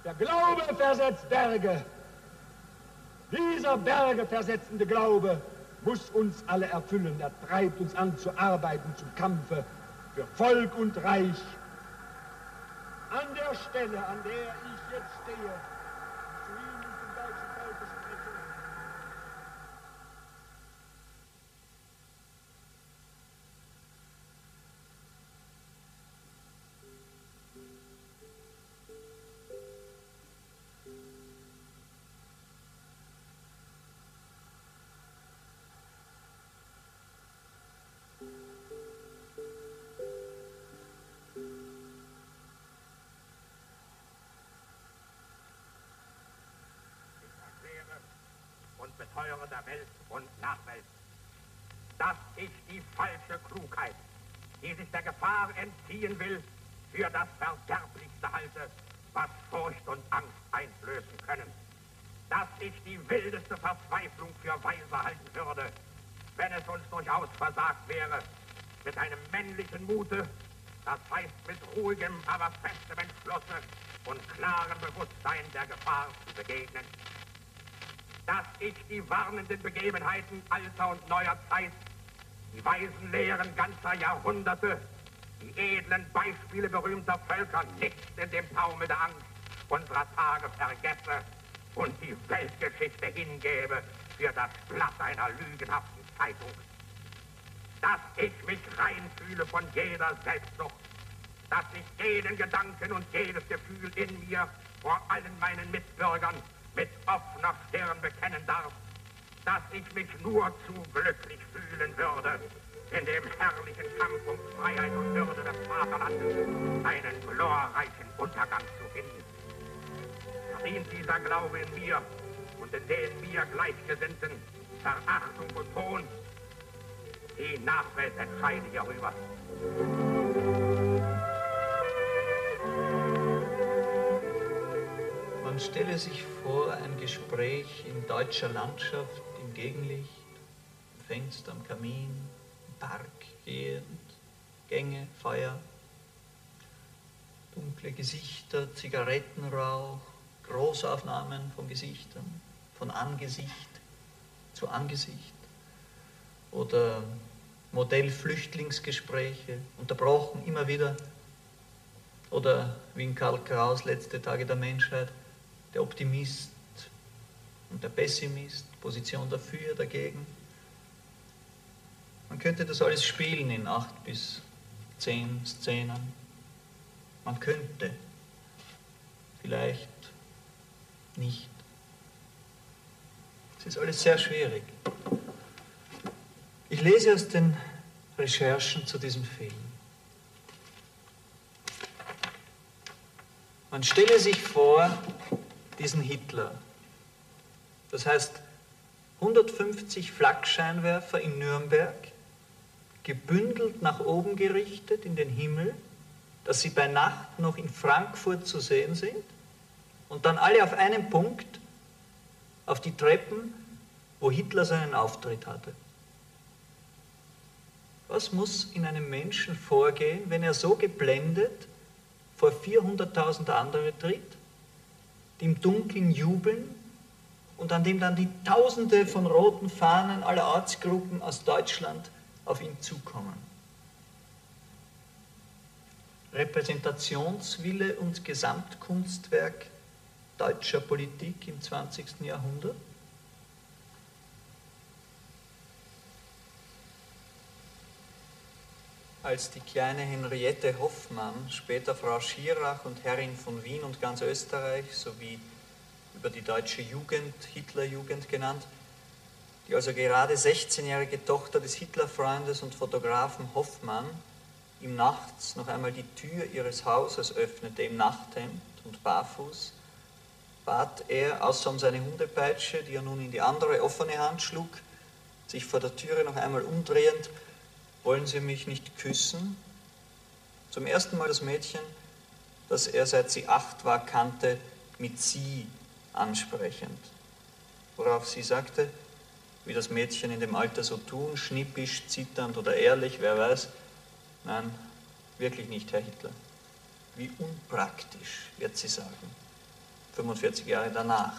Der Glaube versetzt Berge. Dieser bergeversetzende Glaube muss uns alle erfüllen. Er treibt uns an zu arbeiten, zum Kampfe für Volk und Reich. An der Stelle, an der ich jetzt stehe, zu Ihnen und dem deutschen Volke spreche, beteuere der Welt und Nachwelt, dass ich die falsche Klugheit, die sich der Gefahr entziehen will, für das Verderblichste halte, was Furcht und Angst einflößen können. Dass ich die wildeste Verzweiflung für weise halten würde, wenn es uns durchaus versagt wäre, mit einem männlichen Mute, das heißt mit ruhigem, aber festem Entschlusse und klarem Bewusstsein der Gefahr zu begegnen. Dass ich die warnenden Begebenheiten alter und neuer Zeit, die weisen Lehren ganzer Jahrhunderte, die edlen Beispiele berühmter Völker nicht in dem Taumel der Angst unserer Tage vergesse und die Weltgeschichte hingebe für das Blatt einer lügenhaften Zeitung. Dass ich mich rein fühle von jeder Selbstsucht, dass ich jeden Gedanken und jedes Gefühl in mir vor allen meinen Mitbürgern mit offener Stirn bekennen darf, dass ich mich nur zu glücklich fühlen würde, in dem herrlichen Kampf um Freiheit und Würde des Vaterlandes einen glorreichen Untergang zu genießen. Verdient dieser Glaube in mir und in den mir Gleichgesinnten Verachtung und Hohn? Die Nachwelt entscheide hierüber. Man stelle sich vor, ein Gespräch in deutscher Landschaft, im Gegenlicht, im Fenster, am Kamin, im Park gehend, Gänge, Feuer, dunkle Gesichter, Zigarettenrauch, Großaufnahmen von Gesichtern, von Angesicht zu Angesicht oder Modellflüchtlingsgespräche, unterbrochen immer wieder, oder wie in Karl Kraus Letzte Tage der Menschheit, der Optimist und der Pessimist, Position dafür, dagegen. Man könnte das alles spielen in 8 bis 10 Szenen. Man könnte, vielleicht nicht. Es ist alles sehr schwierig. Ich lese aus den Recherchen zu diesem Film. Man stelle sich vor, diesen Hitler. Das heißt, 150 Flakscheinwerfer in Nürnberg, gebündelt nach oben gerichtet in den Himmel, dass sie bei Nacht noch in Frankfurt zu sehen sind und dann alle auf einen Punkt auf die Treppen, wo Hitler seinen Auftritt hatte. Was muss in einem Menschen vorgehen, wenn er so geblendet vor 400.000 andere tritt, die im Dunkeln jubeln und an dem dann die Tausende von roten Fahnen aller Ortsgruppen aus Deutschland auf ihn zukommen? Repräsentationswille und Gesamtkunstwerk deutscher Politik im 20. Jahrhundert? Als die kleine Henriette Hoffmann, später Frau Schirach und Herrin von Wien und ganz Österreich, sowie über die deutsche Jugend, Hitlerjugend genannt, die also gerade 16-jährige Tochter des Hitlerfreundes und Fotografen Hoffmann, ihm nachts noch einmal die Tür ihres Hauses öffnete im Nachthemd und barfuß, bat er, außer um seine Hundepeitsche, die er nun in die andere offene Hand schlug, sich vor der Türe noch einmal umdrehend: Wollen Sie mich nicht küssen? Zum ersten Mal das Mädchen, das er seit sie 8 war kannte, mit Sie ansprechend. Worauf sie sagte, wie das Mädchen in dem Alter so tun, schnippisch, zitternd oder ehrlich, wer weiß: Nein, wirklich nicht, Herr Hitler. Wie unpraktisch, wird sie sagen. 45 Jahre danach.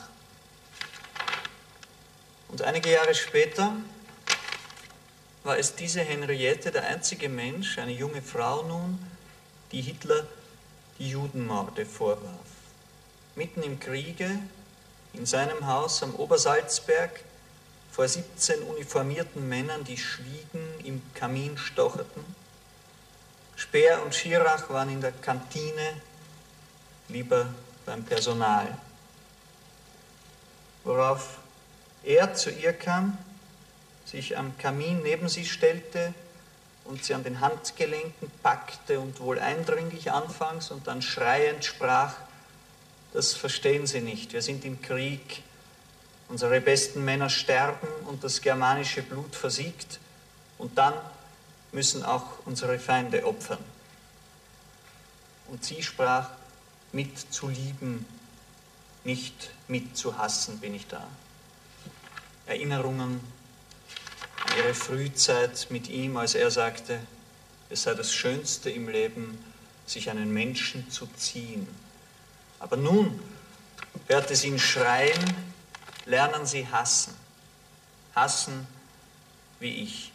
Und einige Jahre später war es diese Henriette, der einzige Mensch, eine junge Frau nun, die Hitler die Judenmorde vorwarf. Mitten im Kriege, in seinem Haus am Obersalzberg, vor 17 uniformierten Männern, die schwiegen, im Kamin stocherten. Speer und Schirach waren in der Kantine, lieber beim Personal. Worauf er zu ihr kam, sich am Kamin neben sie stellte und sie an den Handgelenken packte und wohl eindringlich anfangs und dann schreiend sprach: Das verstehen Sie nicht, wir sind im Krieg, unsere besten Männer sterben und das germanische Blut versiegt und dann müssen auch unsere Feinde opfern. Und sie sprach: Mit zu lieben, nicht mit zu hassen bin ich da. Erinnerungen an ihre Frühzeit mit ihm, als er sagte, es sei das Schönste im Leben, sich einen Menschen zu ziehen. Aber nun hörte sie ihn schreien: Lernen Sie hassen. Hassen wie ich.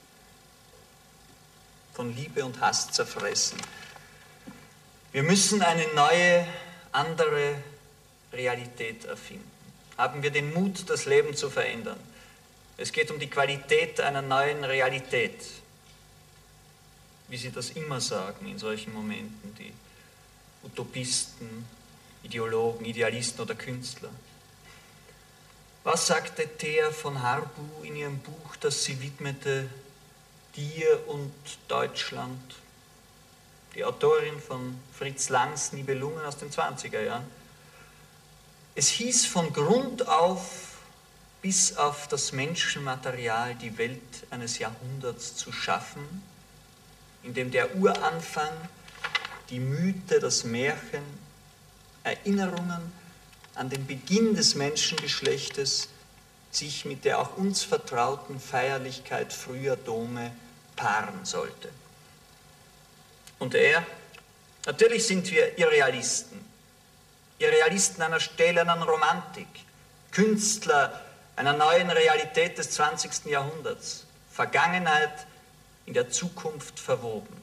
Von Liebe und Hass zerfressen. Wir müssen eine neue, andere Realität erfinden. Haben wir den Mut, das Leben zu verändern. Es geht um die Qualität einer neuen Realität. Wie sie das immer sagen in solchen Momenten, die Utopisten, Ideologen, Idealisten oder Künstler. Was sagte Thea von Harbu in ihrem Buch, das sie widmete Dir und Deutschland? Die Autorin von Fritz Langs Nibelungen aus den 20er Jahren. Es hieß von Grund auf bis auf das Menschenmaterial die Welt eines Jahrhunderts zu schaffen, in dem der Uranfang, die Mythe, das Märchen, Erinnerungen an den Beginn des Menschengeschlechtes sich mit der auch uns vertrauten Feierlichkeit früher Dome paaren sollte. Und er, natürlich sind wir Irrealisten einer stählernen Romantik, Künstler einer neuen Realität des 20. Jahrhunderts, Vergangenheit in der Zukunft verwoben.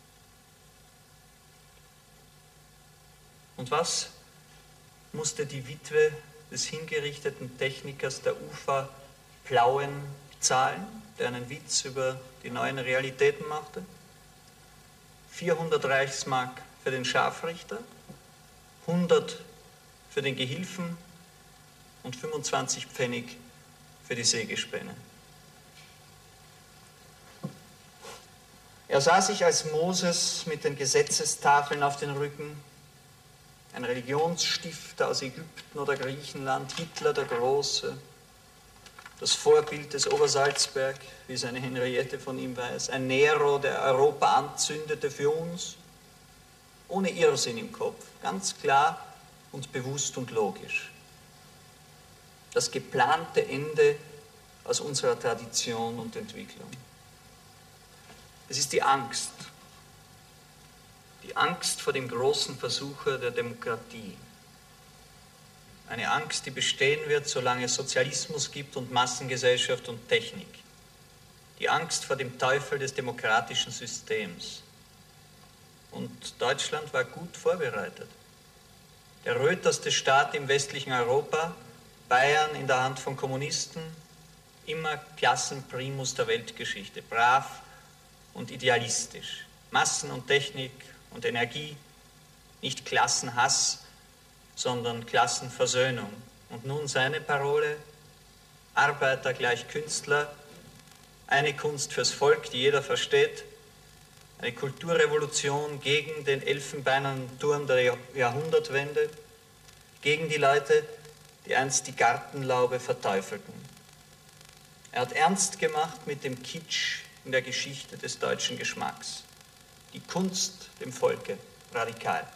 Und was musste die Witwe des hingerichteten Technikers der UFA Plauen zahlen, der einen Witz über die neuen Realitäten machte? 400 Reichsmark für den Scharfrichter, 100 für den Gehilfen und 25 Pfennig für die Sägespäne. Er sah sich als Moses mit den Gesetzestafeln auf den Rücken, ein Religionsstifter aus Ägypten oder Griechenland, Hitler der Große, das Vorbild des Obersalzberg, wie seine Henriette von ihm weiß, ein Nero, der Europa anzündete für uns, ohne Irrsinn im Kopf, ganz klar und bewusst und logisch. Das geplante Ende aus unserer Tradition und Entwicklung. Es ist die Angst vor dem großen Versucher der Demokratie. Eine Angst, die bestehen wird, solange es Sozialismus gibt und Massengesellschaft und Technik. Die Angst vor dem Teufel des demokratischen Systems. Und Deutschland war gut vorbereitet. Der röterste Staat im westlichen Europa, Bayern in der Hand von Kommunisten, immer Klassenprimus der Weltgeschichte, brav und idealistisch. Massen und Technik und Energie, nicht Klassenhass, sondern Klassenversöhnung. Und nun seine Parole: Arbeiter gleich Künstler, eine Kunst fürs Volk, die jeder versteht, eine Kulturrevolution gegen den elfenbeinernen Turm der Jahrhundertwende, gegen die Leute, die einst die Gartenlaube verteufelten. Er hat ernst gemacht mit dem Kitsch in der Geschichte des deutschen Geschmacks. Die Kunst dem Volke, radikal.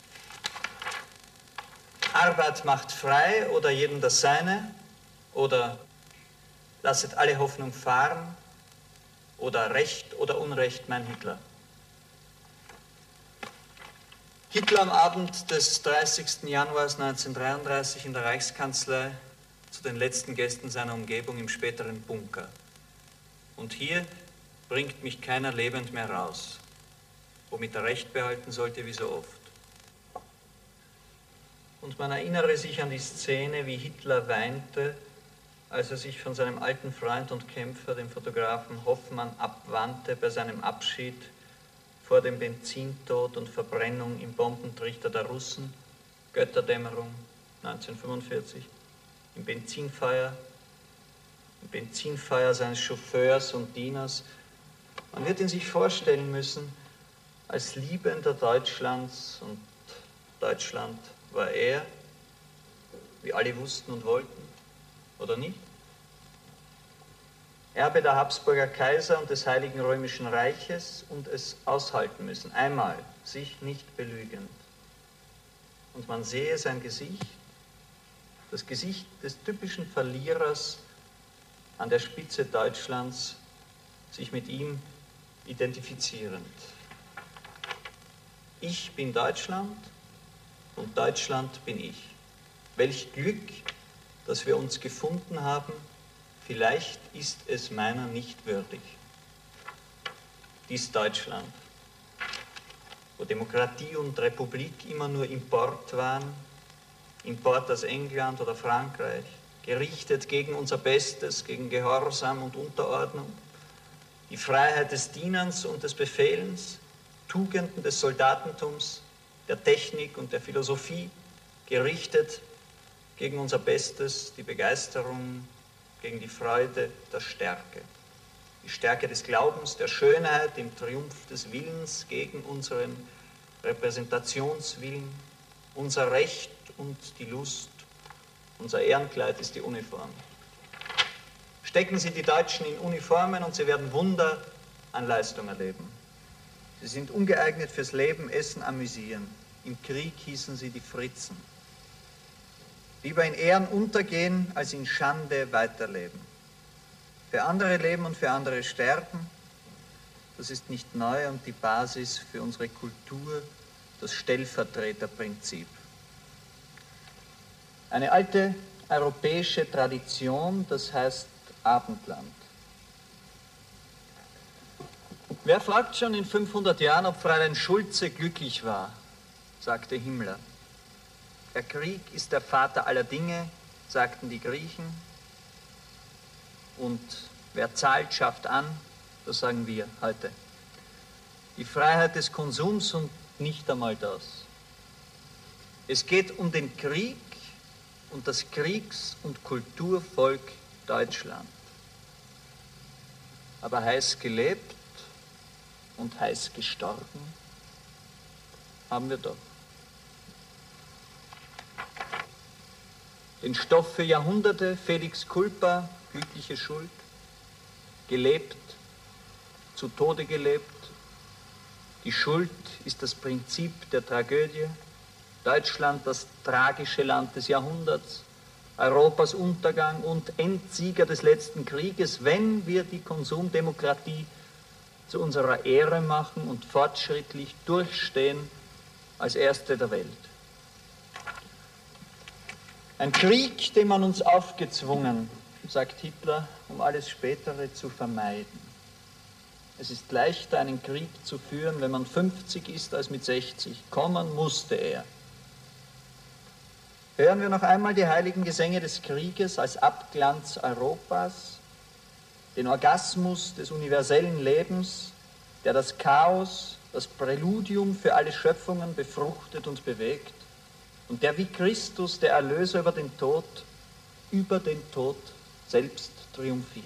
Arbeit macht frei oder jedem das Seine, oder lasset alle Hoffnung fahren, oder Recht oder Unrecht, mein Hitler. Hitler am Abend des 30. Januars 1933 in der Reichskanzlei zu den letzten Gästen seiner Umgebung im späteren Bunker. Und hier bringt mich keiner lebend mehr raus, womit er Recht behalten sollte wie so oft. Und man erinnere sich an die Szene, wie Hitler weinte, als er sich von seinem alten Freund und Kämpfer, dem Fotografen Hoffmann, abwandte bei seinem Abschied vor dem Benzintod und Verbrennung im Bombentrichter der Russen, Götterdämmerung 1945, im Benzinfeuer seines Chauffeurs und Dieners. Man wird ihn sich vorstellen müssen als Liebender Deutschlands, und Deutschland war er, wie alle wussten und wollten, oder nicht? Erbe der Habsburger Kaiser und des Heiligen Römischen Reiches und es aushalten müssen, einmal, sich nicht belügend. Und man sehe sein Gesicht, das Gesicht des typischen Verlierers an der Spitze Deutschlands, sich mit ihm identifizierend. Ich bin Deutschland und Deutschland bin ich. Welch Glück, dass wir uns gefunden haben. Vielleicht ist es meiner nicht würdig. Dies Deutschland, wo Demokratie und Republik immer nur Import waren, Import aus England oder Frankreich, gerichtet gegen unser Bestes, gegen Gehorsam und Unterordnung, die Freiheit des Dienens und des Befehlens, Tugenden des Soldatentums, der Technik und der Philosophie, gerichtet gegen unser Bestes, die Begeisterung, gegen die Freude der Stärke. Die Stärke des Glaubens, der Schönheit, im Triumph des Willens gegen unseren Repräsentationswillen, unser Recht und die Lust, unser Ehrenkleid ist die Uniform. Stecken Sie die Deutschen in Uniformen und Sie werden Wunder an Leistung erleben. Sie sind ungeeignet fürs Leben, Essen, Amüsieren. Im Krieg hießen sie die Fritzen. Lieber in Ehren untergehen, als in Schande weiterleben. Für andere leben und für andere sterben, das ist nicht neu und die Basis für unsere Kultur, das Stellvertreterprinzip. Eine alte europäische Tradition, das heißt Abendland. Wer fragt schon in 500 Jahren, ob Fräulein Schulze glücklich war, sagte Himmler. Der Krieg ist der Vater aller Dinge, sagten die Griechen. Und wer zahlt, schafft an, das sagen wir heute. Die Freiheit des Konsums und nicht einmal das. Es geht um den Krieg und das Kriegs- und Kulturvolk Deutschland. Aber heiß gelebt und heiß gestorben haben wir doch. Den Stoff für Jahrhunderte, Felix Culpa, glückliche Schuld, gelebt, zu Tode gelebt. Die Schuld ist das Prinzip der Tragödie. Deutschland, das tragische Land des Jahrhunderts, Europas Untergang und Endsieger des letzten Krieges, wenn wir die Konsumdemokratie zu unserer Ehre machen und fortschrittlich durchstehen als Erste der Welt. Ein Krieg, den man uns aufgezwungen, sagt Hitler, um alles Spätere zu vermeiden. Es ist leichter, einen Krieg zu führen, wenn man 50 ist, als mit 60. Kommen musste er. Hören wir noch einmal die heiligen Gesänge des Krieges als Abglanz Europas, den Orgasmus des universellen Lebens, der das Chaos, das Präludium für alle Schöpfungen befruchtet und bewegt und der wie Christus, der Erlöser über den Tod selbst triumphiert.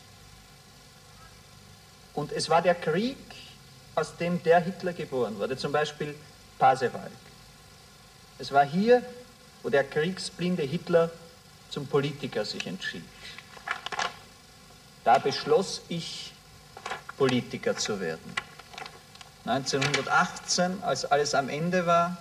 Und es war der Krieg, aus dem der Hitler geboren wurde, zum Beispiel Pasewalk. Es war hier, wo der kriegsblinde Hitler zum Politiker sich entschied. Da beschloss ich, Politiker zu werden. 1918, als alles am Ende war,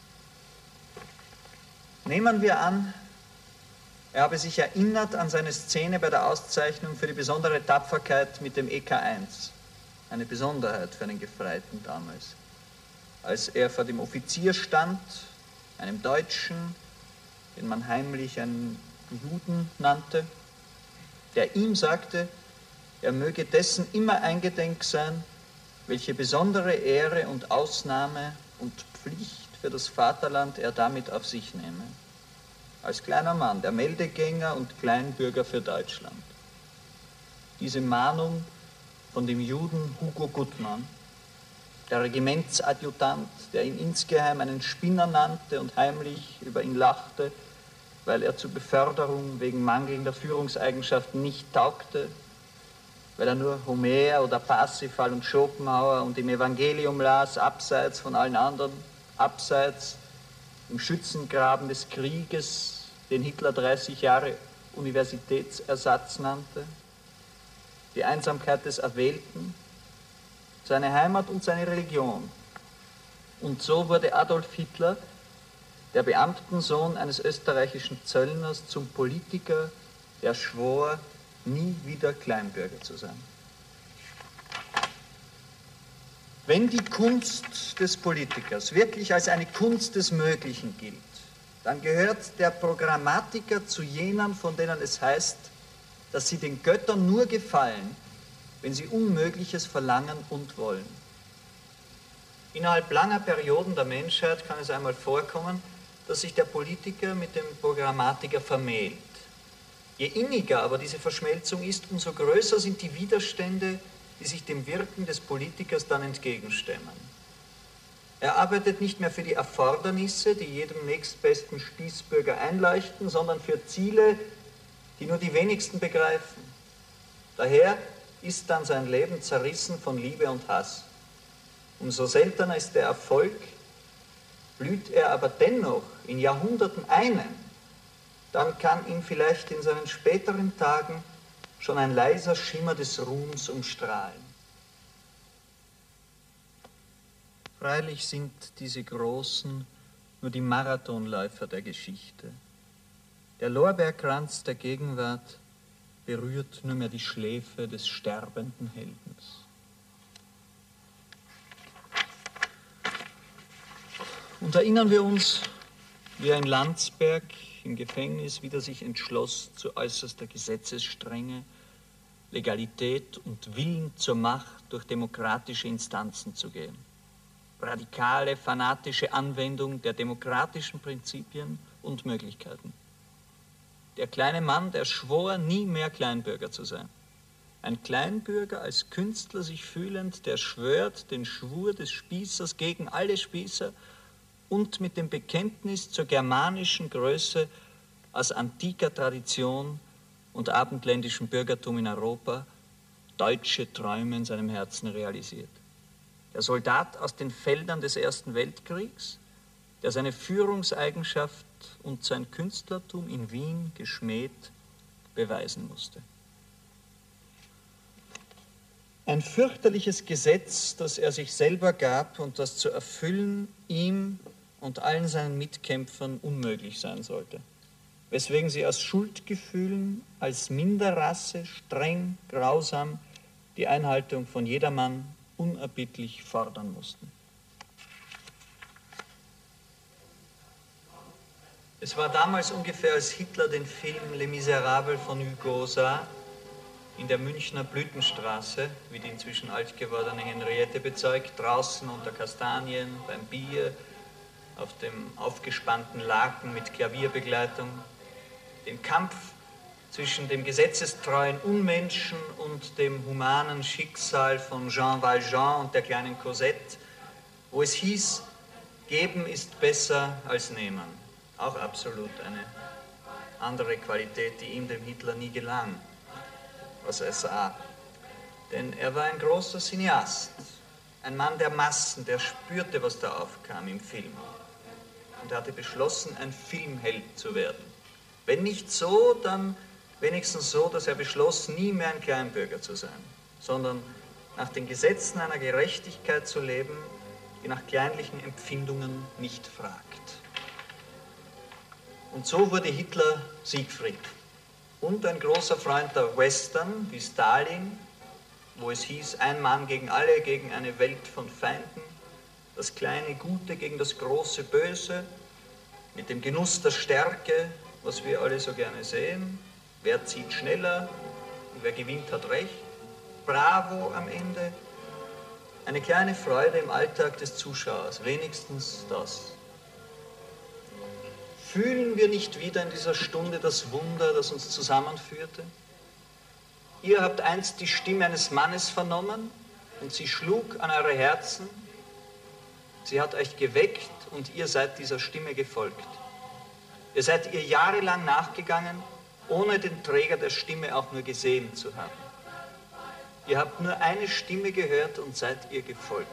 nehmen wir an, er habe sich erinnert an seine Szene bei der Auszeichnung für die besondere Tapferkeit mit dem EK1. Eine Besonderheit für einen Gefreiten damals. als er vor dem Offizier stand, einem Deutschen, den man heimlich einen Juden nannte, der ihm sagte, er möge dessen immer eingedenk sein, welche besondere Ehre und Ausnahme und Pflicht für das Vaterland er damit auf sich nehme. Als kleiner Mann, der Meldegänger und Kleinbürger für Deutschland. Diese Mahnung von dem Juden Hugo Gutmann, der Regimentsadjutant, der ihn insgeheim einen Spinner nannte und heimlich über ihn lachte, weil er zur Beförderung wegen mangelnder Führungseigenschaften nicht taugte, weil er nur Homer oder Parsifal und Schopenhauer und im Evangelium las, abseits von allen anderen, abseits im Schützengraben des Krieges, den Hitler 30 Jahre Universitätsersatz nannte, die Einsamkeit des Erwählten, seine Heimat und seine Religion. Und so wurde Adolf Hitler, der Beamtensohn eines österreichischen Zöllners, zum Politiker, der schwor, nie wieder Kleinbürger zu sein. Wenn die Kunst des Politikers wirklich als eine Kunst des Möglichen gilt, dann gehört der Programmatiker zu jenen, von denen es heißt, dass sie den Göttern nur gefallen, wenn sie Unmögliches verlangen und wollen. Innerhalb langer Perioden der Menschheit kann es einmal vorkommen, dass sich der Politiker mit dem Programmatiker vermählt. Je inniger aber diese Verschmelzung ist, umso größer sind die Widerstände, die sich dem Wirken des Politikers dann entgegenstemmen. Er arbeitet nicht mehr für die Erfordernisse, die jedem nächstbesten Spießbürger einleuchten, sondern für Ziele, die nur die wenigsten begreifen. Daher ist dann sein Leben zerrissen von Liebe und Hass. Umso seltener ist der Erfolg, blüht er aber dennoch in Jahrhunderten einen, dann kann ihn vielleicht in seinen späteren Tagen schon ein leiser Schimmer des Ruhms umstrahlen. Freilich sind diese Großen nur die Marathonläufer der Geschichte. Der Lorbeerkranz der Gegenwart berührt nur mehr die Schläfe des sterbenden Heldens. Und erinnern wir uns, wie er in Landsberg im Gefängnis wieder sich entschloss, zu äußerster Gesetzesstrenge, Legalität und Willen zur Macht durch demokratische Instanzen zu gehen. Radikale, fanatische Anwendung der demokratischen Prinzipien und Möglichkeiten. Der kleine Mann, der schwor, nie mehr Kleinbürger zu sein. Ein Kleinbürger als Künstler sich fühlend, der schwört den Schwur des Spießers gegen alle Spießer und mit dem Bekenntnis zur germanischen Größe aus antiker Tradition und abendländischem Bürgertum in Europa deutsche Träume in seinem Herzen realisiert. Der Soldat aus den Feldern des Ersten Weltkriegs, der seine Führungseigenschaft und sein Künstlertum in Wien geschmäht beweisen musste. Ein fürchterliches Gesetz, das er sich selber gab und das zu erfüllen ihm und allen seinen Mitkämpfern unmöglich sein sollte, weswegen sie aus Schuldgefühlen als Minderrasse streng, grausam die Einhaltung von jedermann unerbittlich fordern mussten. Es war damals ungefähr, als Hitler den Film Les Misérables von Hugo sah, in der Münchner Blütenstraße, wie die inzwischen alt gewordene Henriette bezeugt, draußen unter Kastanien, beim Bier, auf dem aufgespannten Laken mit Klavierbegleitung, den Kampf zwischen dem gesetzestreuen Unmenschen und dem humanen Schicksal von Jean Valjean und der kleinen Cosette, wo es hieß, geben ist besser als nehmen. Auch absolut eine andere Qualität, die ihm, dem Hitler, nie gelang, was er sah. Denn er war ein großer Cineast, ein Mann der Massen, der spürte, was da aufkam im Film. Und er hatte beschlossen, ein Filmheld zu werden. Wenn nicht so, dann wenigstens so, dass er beschloss, nie mehr ein Kleinbürger zu sein, sondern nach den Gesetzen einer Gerechtigkeit zu leben, die nach kleinlichen Empfindungen nicht fragt. Und so wurde Hitler Siegfried und ein großer Freund der Western wie Stalin, wo es hieß, ein Mann gegen alle, gegen eine Welt von Feinden, das kleine Gute gegen das große Böse, mit dem Genuss der Stärke, was wir alle so gerne sehen. Wer zieht schneller und wer gewinnt, hat recht. Bravo am Ende. Eine kleine Freude im Alltag des Zuschauers, wenigstens das. Fühlen wir nicht wieder in dieser Stunde das Wunder, das uns zusammenführte? Ihr habt einst die Stimme eines Mannes vernommen und sie schlug an eure Herzen. Sie hat euch geweckt und ihr seid dieser Stimme gefolgt. Ihr seid ihr jahrelang nachgegangen, ohne den Träger der Stimme auch nur gesehen zu haben. Ihr habt nur eine Stimme gehört und seid ihr gefolgt.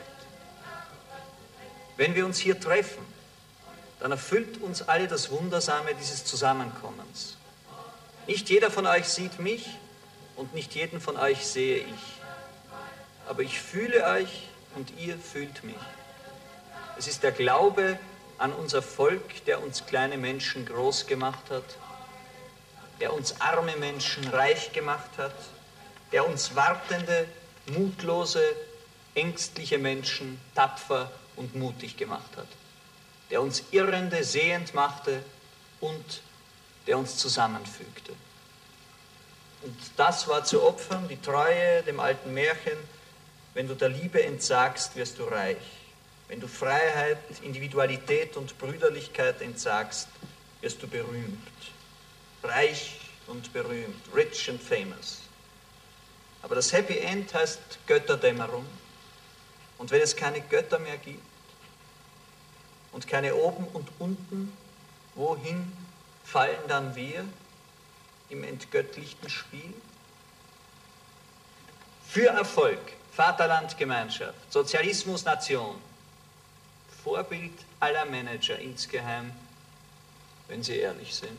Wenn wir uns hier treffen, dann erfüllt uns alle das Wundersame dieses Zusammenkommens. Nicht jeder von euch sieht mich und nicht jeden von euch sehe ich. Aber ich fühle euch und ihr fühlt mich. Es ist der Glaube an unser Volk, der uns kleine Menschen groß gemacht hat, der uns arme Menschen reich gemacht hat, der uns wartende, mutlose, ängstliche Menschen tapfer und mutig gemacht hat, der uns Irrende sehend machte und der uns zusammenfügte. Und das war zu opfern, die Treue dem alten Märchen: wenn du der Liebe entsagst, wirst du reich. Wenn du Freiheit, Individualität und Brüderlichkeit entsagst, wirst du berühmt. Reich und berühmt, rich and famous. Aber das Happy End heißt Götterdämmerung. Und wenn es keine Götter mehr gibt und keine oben und unten, wohin fallen dann wir im entgöttlichten Spiel? Für Erfolg, Vaterland, Gemeinschaft, Sozialismus, Nation, Vorbild aller Manager insgeheim, wenn sie ehrlich sind.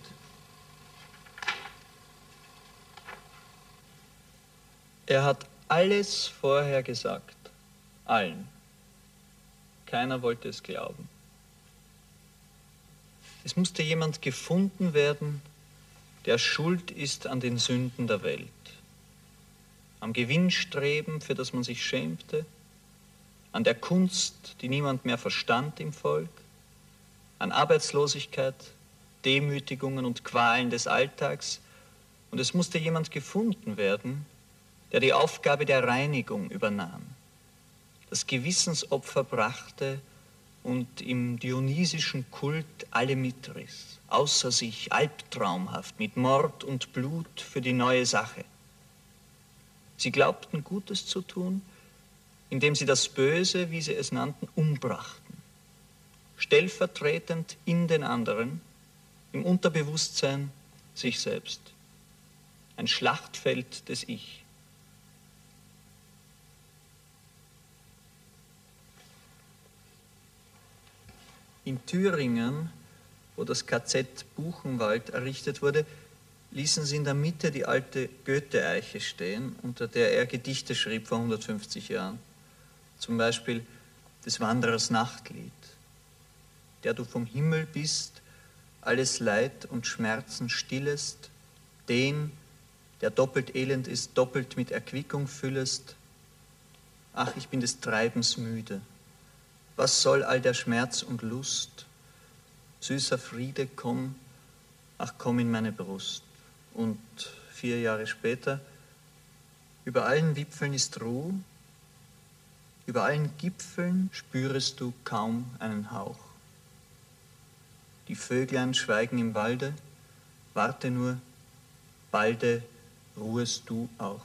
Er hat alles vorher gesagt, allen. Keiner wollte es glauben. Es musste jemand gefunden werden, der schuld ist an den Sünden der Welt, am Gewinnstreben, für das man sich schämte, an der Kunst, die niemand mehr verstand im Volk, an Arbeitslosigkeit, Demütigungen und Qualen des Alltags. Und es musste jemand gefunden werden, der die Aufgabe der Reinigung übernahm, das Gewissensopfer brachte und im dionysischen Kult alle mitriss, außer sich, albtraumhaft, mit Mord und Blut für die neue Sache. Sie glaubten, Gutes zu tun, indem sie das Böse, wie sie es nannten, umbrachten, stellvertretend in den anderen, im Unterbewusstsein sich selbst. Ein Schlachtfeld des Ich. In Thüringen, wo das KZ Buchenwald errichtet wurde, ließen sie in der Mitte die alte Goethe-Eiche stehen, unter der er Gedichte schrieb vor 150 Jahren. Zum Beispiel des Wanderers Nachtlied, der du vom Himmel bist, alles Leid und Schmerzen stillest, den, der doppelt elend ist, doppelt mit Erquickung füllest. Ach, ich bin des Treibens müde. Was soll all der Schmerz und Lust? Süßer Friede, komm, ach komm in meine Brust. Und 4 Jahre später: über allen Wipfeln ist Ruh, über allen Gipfeln spürest du kaum einen Hauch. Die Vöglein schweigen im Walde, warte nur, balde ruhest du auch.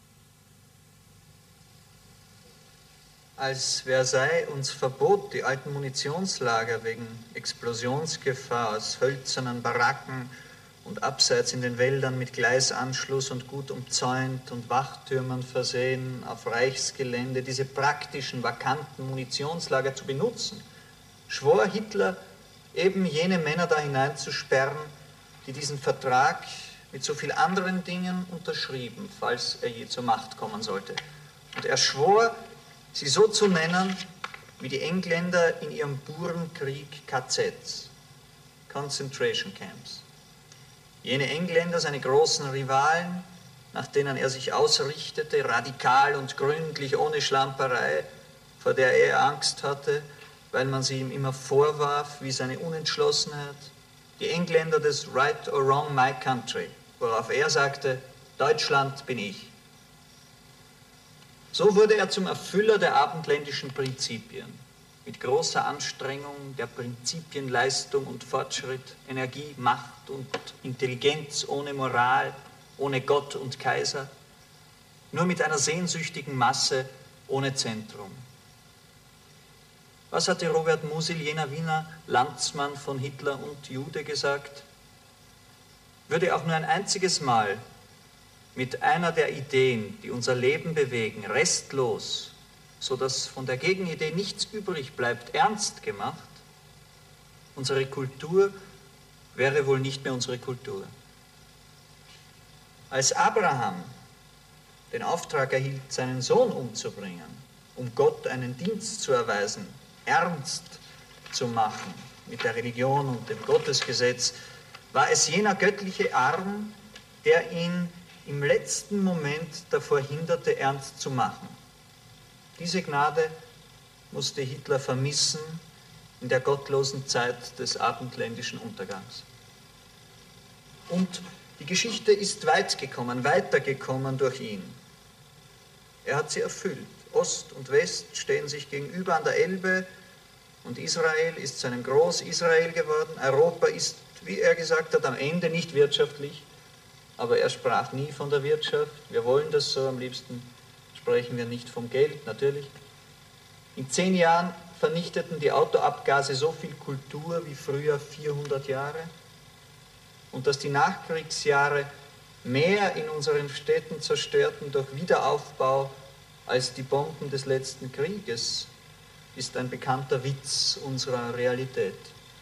Als Versailles uns verbot, die alten Munitionslager wegen Explosionsgefahr aus hölzernen Baracken und abseits in den Wäldern mit Gleisanschluss und gut umzäunt und Wachtürmen versehen, auf Reichsgelände diese praktischen, vakanten Munitionslager zu benutzen, schwor Hitler, eben jene Männer da hineinzusperren, die diesen Vertrag mit so viel anderen Dingen unterschrieben, falls er je zur Macht kommen sollte. Und er schwor, sie so zu nennen, wie die Engländer in ihrem Burenkrieg KZs, Concentration Camps. Jene Engländer, seine großen Rivalen, nach denen er sich ausrichtete, radikal und gründlich, ohne Schlamperei, vor der er Angst hatte, weil man sie ihm immer vorwarf, wie seine Unentschlossenheit. Die Engländer des Right or Wrong, my country, worauf er sagte, Deutschland bin ich. So wurde er zum Erfüller der abendländischen Prinzipien, mit großer Anstrengung der Prinzipienleistung und Fortschritt, Energie, Macht und Intelligenz, ohne Moral, ohne Gott und Kaiser, nur mit einer sehnsüchtigen Masse, ohne Zentrum. Was hatte Robert Musil, jener Wiener Landsmann von Hitler und Jude, gesagt? Würde auch nur ein einziges Mal mit einer der Ideen, die unser Leben bewegen, restlos, sodass von der Gegenidee nichts übrig bleibt, ernst gemacht, unsere Kultur wäre wohl nicht mehr unsere Kultur. Als Abraham den Auftrag erhielt, seinen Sohn umzubringen, um Gott einen Dienst zu erweisen, ernst zu machen mit der Religion und dem Gottesgesetz, war es jener göttliche Arm, der ihn im letzten Moment davor hinderte, ernst zu machen. Diese Gnade musste Hitler vermissen in der gottlosen Zeit des abendländischen Untergangs. Und die Geschichte ist weit gekommen, weitergekommen durch ihn. Er hat sie erfüllt. Ost und West stehen sich gegenüber an der Elbe und Israel ist zu einem Groß-Israel geworden. Europa ist, wie er gesagt hat, am Ende nicht wirtschaftlich, aber er sprach nie von der Wirtschaft. Wir wollen das so, am liebsten sprechen wir nicht vom Geld, natürlich. In 10 Jahren vernichteten die Autoabgase so viel Kultur wie früher 400 Jahre. Und dass die Nachkriegsjahre mehr in unseren Städten zerstörten durch Wiederaufbau als die Bomben des letzten Krieges, ist ein bekannter Witz unserer Realität.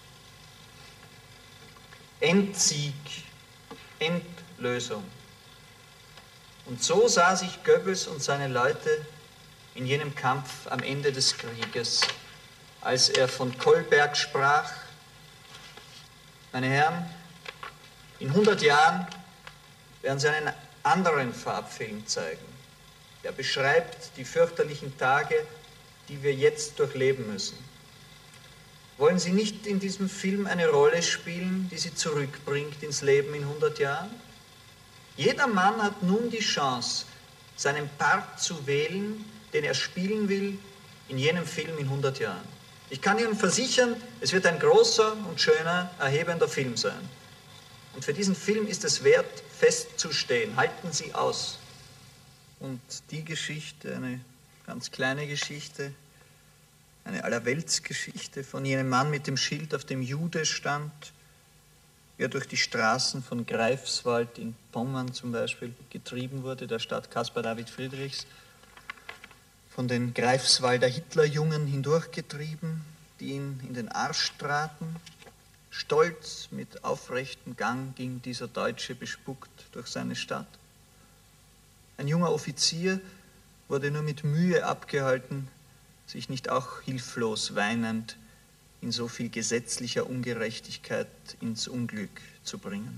Endsieg, Endlösung. Und so sah sich Goebbels und seine Leute in jenem Kampf am Ende des Krieges, als er von Kolberg sprach: Meine Herren, in 100 Jahren werden Sie einen anderen Farbfilm zeigen. Der beschreibt die fürchterlichen Tage, die wir jetzt durchleben müssen. Wollen Sie nicht in diesem Film eine Rolle spielen, die Sie zurückbringt ins Leben in 100 Jahren? Jeder Mann hat nun die Chance, seinen Part zu wählen, den er spielen will in jenem Film in 100 Jahren. Ich kann Ihnen versichern, es wird ein großer und schöner, erhebender Film sein. Und für diesen Film ist es wert, festzustehen. Halten Sie aus. Und die Geschichte, eine ganz kleine Geschichte, eine Allerweltsgeschichte von jenem Mann mit dem Schild, auf dem Jude stand, wie er durch die Straßen von Greifswald in Pommern zum Beispiel getrieben wurde, der Stadt Caspar David Friedrichs, von den Greifswalder Hitlerjungen hindurchgetrieben, die ihn in den Arsch traten. Stolz mit aufrechtem Gang ging dieser Deutsche bespuckt durch seine Stadt. Ein junger Offizier wurde nur mit Mühe abgehalten, sich nicht auch hilflos weinend in so viel gesetzlicher Ungerechtigkeit ins Unglück zu bringen.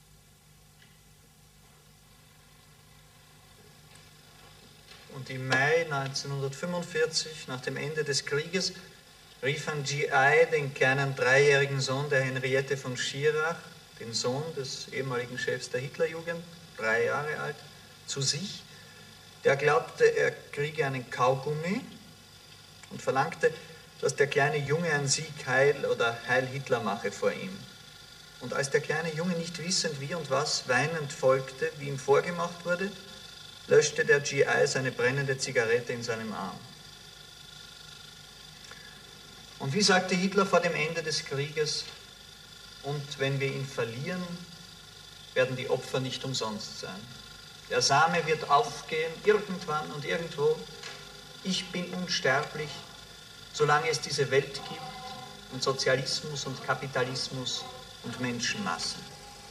Und im Mai 1945, nach dem Ende des Krieges, rief ein GI den kleinen 3-jährigen Sohn der Henriette von Schirach, den Sohn des ehemaligen Chefs der Hitlerjugend, 3 Jahre alt, zu sich. Der glaubte, er kriege einen Kaugummi und verlangte, dass der kleine Junge ein Sieg Heil oder Heil Hitler mache vor ihm. Und als der kleine Junge nicht wissend wie und was weinend folgte, wie ihm vorgemacht wurde, löschte der GI seine brennende Zigarette in seinem Arm. Und wie sagte Hitler vor dem Ende des Krieges: Und wenn wir ihn verlieren, werden die Opfer nicht umsonst sein. Der Same wird aufgehen, irgendwann und irgendwo. Ich bin unsterblich, solange es diese Welt gibt und Sozialismus und Kapitalismus und Menschenmassen.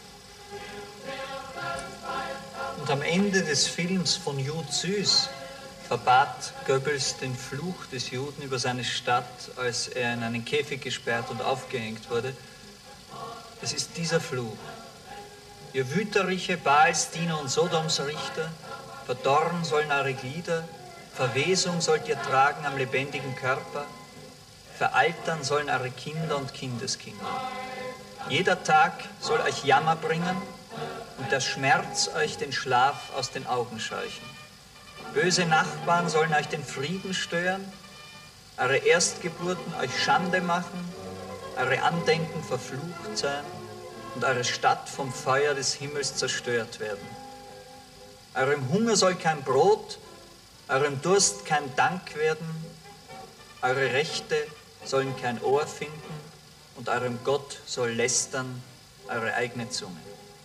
Und am Ende des Films von Jud Süß verbat Goebbels den Fluch des Juden über seine Stadt, als er in einen Käfig gesperrt und aufgehängt wurde. Es ist dieser Fluch. Ihr wüterliche Baalsdiener und Sodoms Richter, verdorren sollen eure Glieder, Verwesung sollt ihr tragen am lebendigen Körper, veraltern sollen eure Kinder und Kindeskinder. Jeder Tag soll euch Jammer bringen und der Schmerz euch den Schlaf aus den Augen scheuchen. Böse Nachbarn sollen euch den Frieden stören, eure Erstgeburten euch Schande machen, eure Andenken verflucht sein und eure Stadt vom Feuer des Himmels zerstört werden. Eurem Hunger soll kein Brot, eurem Durst kein Dank werden, eure Rechte sollen kein Ohr finden und eurem Gott soll lästern eure eigene Zunge.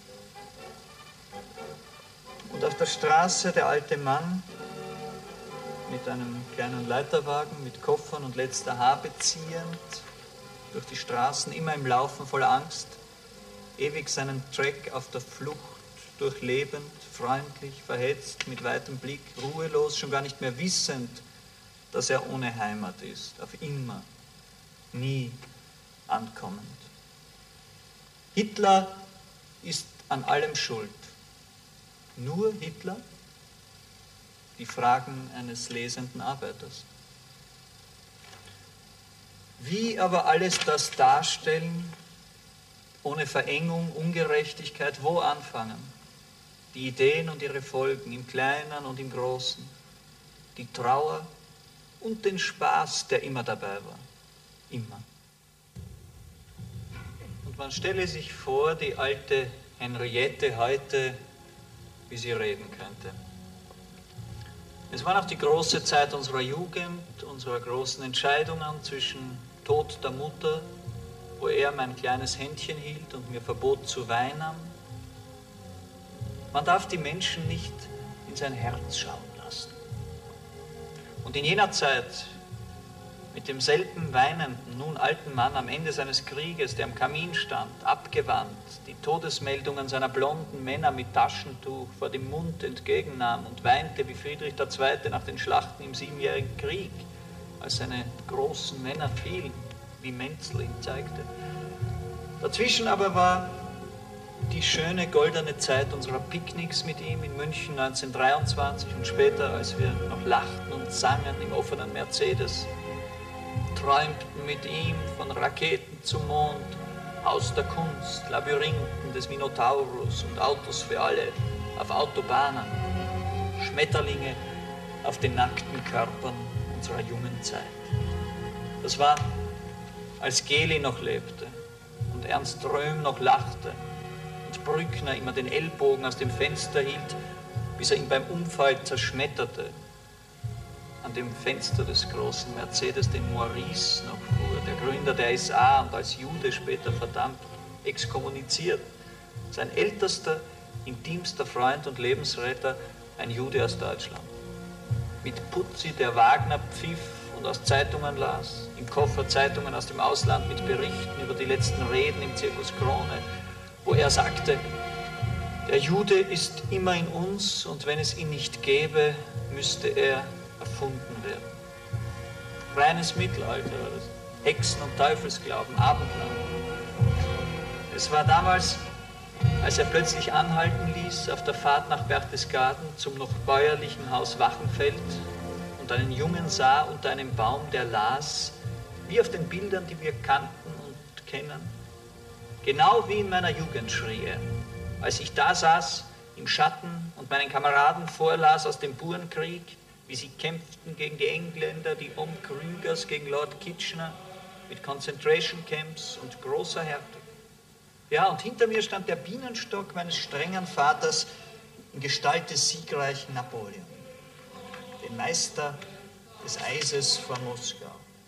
Und auf der Straße der alte Mann mit einem kleinen Leiterwagen, mit Koffern und letzter Habe ziehend, durch die Straßen, immer im Laufen voller Angst, ewig seinen Track auf der Flucht, durchlebend, freundlich, verhetzt, mit weitem Blick, ruhelos, schon gar nicht mehr wissend, dass er ohne Heimat ist, auf immer, nie ankommend. Hitler ist an allem schuld. Nur Hitler? Die Fragen eines lesenden Arbeiters. Wie aber alles das darstellen, ohne Verengung, Ungerechtigkeit, wo anfangen? Die Ideen und ihre Folgen, im Kleinen und im Großen, die Trauer und den Spaß, der immer dabei war. Immer. Und man stelle sich vor, die alte Henriette heute, wie sie reden könnte. Es war noch die große Zeit unserer Jugend, unserer großen Entscheidungen zwischen Tod der Mutter, wo er mein kleines Händchen hielt und mir verbot zu weinen. Man darf die Menschen nicht in sein Herz schauen lassen. Und in jener Zeit, mit demselben weinenden, nun alten Mann am Ende seines Krieges, der am Kamin stand, abgewandt, die Todesmeldungen seiner blonden Männer mit Taschentuch vor dem Mund entgegennahm und weinte wie Friedrich II. Nach den Schlachten im Siebenjährigen Krieg, als seine großen Männer fielen, wie Menzel ihm zeigte. Dazwischen aber war die schöne goldene Zeit unserer Picknicks mit ihm in München 1923 und später, als wir noch lachten und sangen im offenen Mercedes, träumten mit ihm von Raketen zum Mond, Haus der Kunst, Labyrinthen des Minotaurus und Autos für alle auf Autobahnen, Schmetterlinge auf den nackten Körpern unserer jungen Zeit. Das war, als Geli noch lebte und Ernst Röhm noch lachte und Brückner immer den Ellbogen aus dem Fenster hielt, bis er ihn beim Unfall zerschmetterte. An dem Fenster des großen Mercedes, den Maurice noch fuhr, der Gründer der SA und als Jude später verdammt, exkommuniziert. Sein ältester, intimster Freund und Lebensretter, ein Jude aus Deutschland. Mit Putzi, der Wagner pfiff und aus Zeitungen las, im Koffer Zeitungen aus dem Ausland mit Berichten über die letzten Reden im Zirkus Krone, wo er sagte, der Jude ist immer in uns und wenn es ihn nicht gäbe, müsste er erfunden werden. Reines Mittelalter war das. Hexen- und Teufelsglauben, Abendland. Es war damals, als er plötzlich anhalten ließ auf der Fahrt nach Berchtesgaden zum noch bäuerlichen Haus Wachenfeld und einen Jungen sah unter einem Baum, der las, wie auf den Bildern, die wir kannten und kennen. Genau wie in meiner Jugend, schrie er, als ich da saß im Schatten und meinen Kameraden vorlas aus dem Burenkrieg, wie sie kämpften gegen die Engländer, die Krügers gegen Lord Kitchener, mit Concentration Camps und großer Härte. Ja, und hinter mir stand der Bienenstock meines strengen Vaters in Gestalt des siegreichen Napoleon, den Meister des Eises vor Moskau.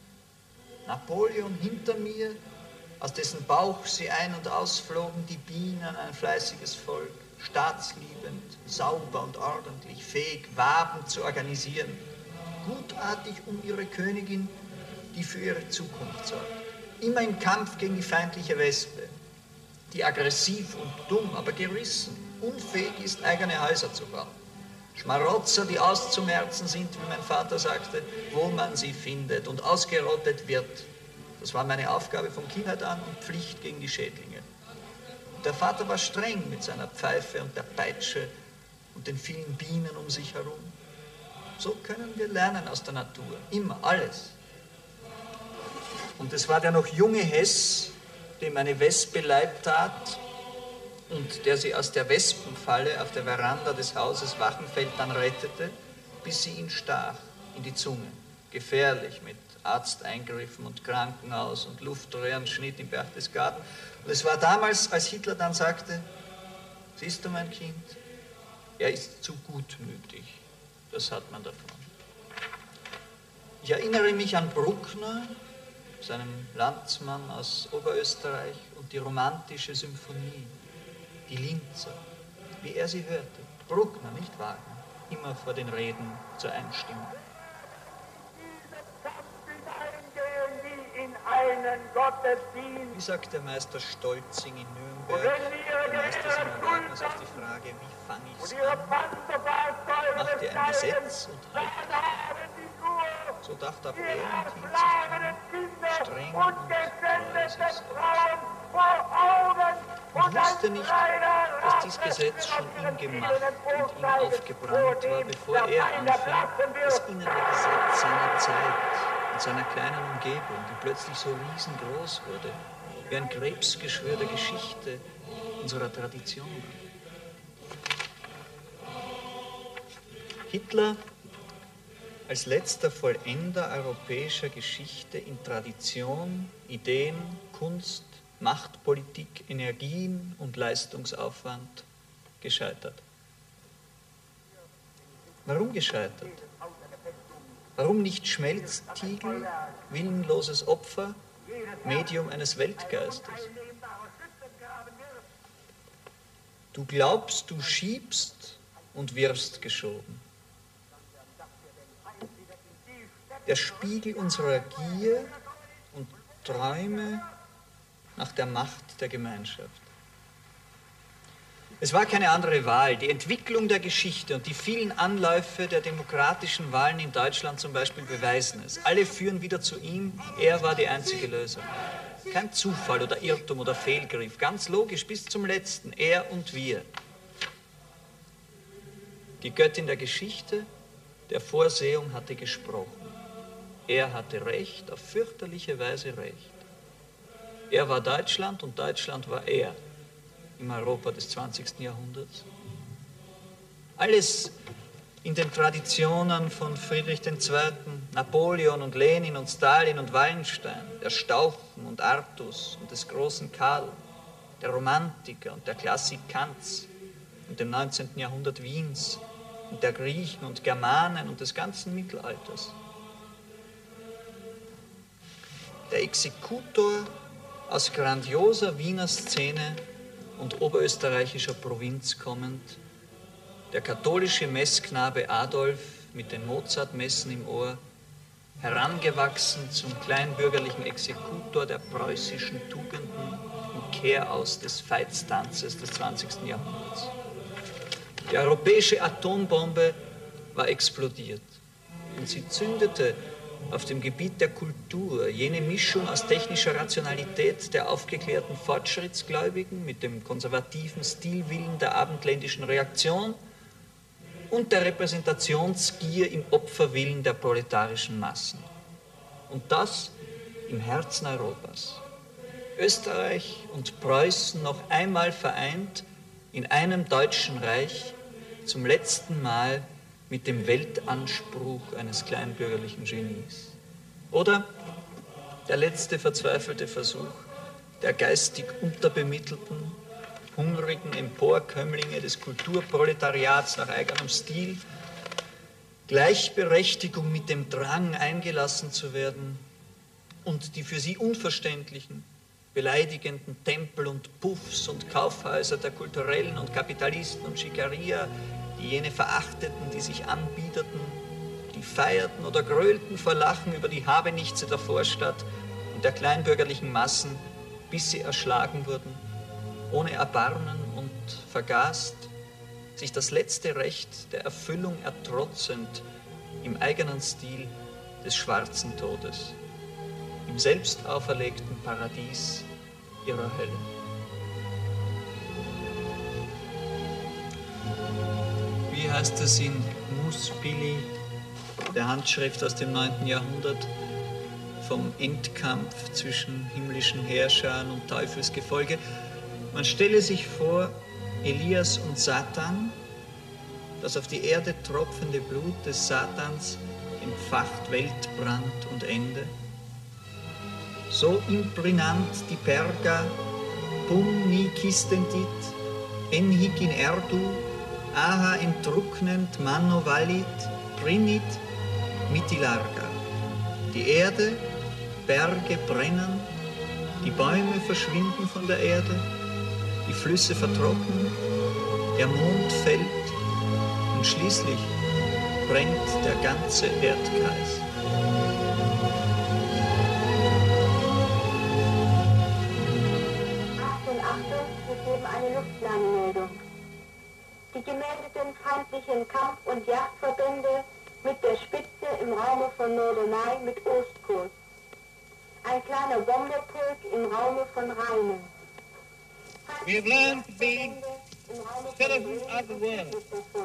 Napoleon hinter mir, aus dessen Bauch sie ein- und ausflogen, die Bienen, ein fleißiges Volk, staatsliebend, sauber und ordentlich, fähig, Waben zu organisieren, gutartig um ihre Königin, die für ihre Zukunft sorgt. Immer im Kampf gegen die feindliche Wespe, die aggressiv und dumm, aber gerissen, unfähig ist, eigene Häuser zu bauen. Schmarotzer, die auszumerzen sind, wie mein Vater sagte, wo man sie findet und ausgerottet wird. Das war meine Aufgabe von Kindheit an und Pflicht gegen die Schädlinge. Der Vater war streng mit seiner Pfeife und der Peitsche und den vielen Bienen um sich herum. So können wir lernen aus der Natur. Immer, alles. Und es war der noch junge Hess, dem eine Wespe leid tat und der sie aus der Wespenfalle auf der Veranda des Hauses Wachenfeld dann rettete, bis sie ihn stach in die Zunge. Gefährlich, mit Arzteingriffen und Krankenhaus und Luftröhrenschnitt im Berchtesgaden. Und es war damals, als Hitler dann sagte, siehst du, mein Kind, er ist zu gutmütig. Das hat man davon. Ich erinnere mich an Bruckner, seinem Landsmann aus Oberösterreich, und die romantische Symphonie, die Linzer, wie er sie hörte. Bruckner, nicht Wagner, immer vor den Reden zur Einstimmung. Wie sagt der Meister Stolzing in Nürnberg, der Meistersinger Wagners, auf die Frage, wie fange ich's an? Macht ihr ein Gesetz und haltet. So dachte auch er und hielt sich an, streng und reuesig. Und wusste nicht, dass dies Gesetz schon ihm gemacht und ihm aufgebrannt war, bevor er anfing, das innere Gesetz seiner Zeit und seiner kleinen Umgebung, die plötzlich so riesengroß wurde, wie ein Krebsgeschwür der Geschichte unserer Tradition. Hitler als letzter Vollender europäischer Geschichte in Tradition, Ideen, Kunst, Machtpolitik, Energien und Leistungsaufwand gescheitert. Warum gescheitert? Warum nicht Schmelztiegel, willenloses Opfer, Medium eines Weltgeistes? Du glaubst, du schiebst und wirst geschoben. Der Spiegel unserer Gier und Träume nach der Macht der Gemeinschaft. Es war keine andere Wahl. Die Entwicklung der Geschichte und die vielen Anläufe der demokratischen Wahlen in Deutschland zum Beispiel beweisen es. Alle führen wieder zu ihm, er war die einzige Lösung. Kein Zufall oder Irrtum oder Fehlgriff, ganz logisch bis zum letzten, er und wir. Die Göttin der Geschichte, der Vorsehung hatte gesprochen. Er hatte Recht, auf fürchterliche Weise Recht. Er war Deutschland und Deutschland war er im Europa des 20. Jahrhunderts. Alles in den Traditionen von Friedrich II., Napoleon und Lenin und Stalin und Wallenstein, der Stauchen und Artus und des großen Karl, der Romantiker und der Klassik Kants und dem 19. Jahrhundert Wiens und der Griechen und Germanen und des ganzen Mittelalters. Der Exekutor aus grandioser Wiener Szene und oberösterreichischer Provinz kommend, der katholische Messknabe Adolf mit den Mozart-Messen im Ohr, herangewachsen zum kleinbürgerlichen Exekutor der preußischen Tugenden und Kehraus des Veitstanzes des 20. Jahrhunderts. Die europäische Atombombe war explodiert und sie zündete auf dem Gebiet der Kultur jene Mischung aus technischer Rationalität der aufgeklärten Fortschrittsgläubigen mit dem konservativen Stilwillen der abendländischen Reaktion und der Repräsentationsgier im Opferwillen der proletarischen Massen. Und das im Herzen Europas. Österreich und Preußen noch einmal vereint in einem Deutschen Reich, zum letzten Mal mit dem Weltanspruch eines kleinbürgerlichen Genies. Oder der letzte verzweifelte Versuch der geistig Unterbemittelten, hungrigen Emporkömmlinge des Kulturproletariats nach eigenem Stil, Gleichberechtigung mit dem Drang eingelassen zu werden und die für sie unverständlichen, beleidigenden Tempel und Puffs und Kaufhäuser der Kulturellen und Kapitalisten und Schikaria, die jene verachteten, die sich anbiederten, die feierten oder gröhlten vor Lachen über die Habenichtse der Vorstadt und der kleinbürgerlichen Massen, bis sie erschlagen wurden, ohne Erbarmen und vergaßt, sich das letzte Recht der Erfüllung ertrotzend im eigenen Stil des schwarzen Todes, im selbst auferlegten Paradies ihrer Hölle. Wie heißt es in Muspili, der Handschrift aus dem 9. Jahrhundert? vom Endkampf zwischen himmlischen Herrschern und Teufelsgefolge. Man stelle sich vor, Elias und Satan, das auf die Erde tropfende Blut des Satans entfacht Weltbrand und Ende. So imprinant die perga, pum nikistentit, en hic in erdu, aha entruknent manno vallit, prinit mitilarga. Die Erde, Berge brennen, die Bäume verschwinden von der Erde, die Flüsse vertrocknen, der Mond fällt und schließlich brennt der ganze Erdkreis. Achtung, wir geben eine Luftlagemeldung. Die gemeldeten feindlichen Kampf- und Jagdverbände mit der Spitze im Raume von Norderney mit Ostkurs. Ein kleiner Bomberpulk im Raume von Rheine. We have learned to be citizens of the world.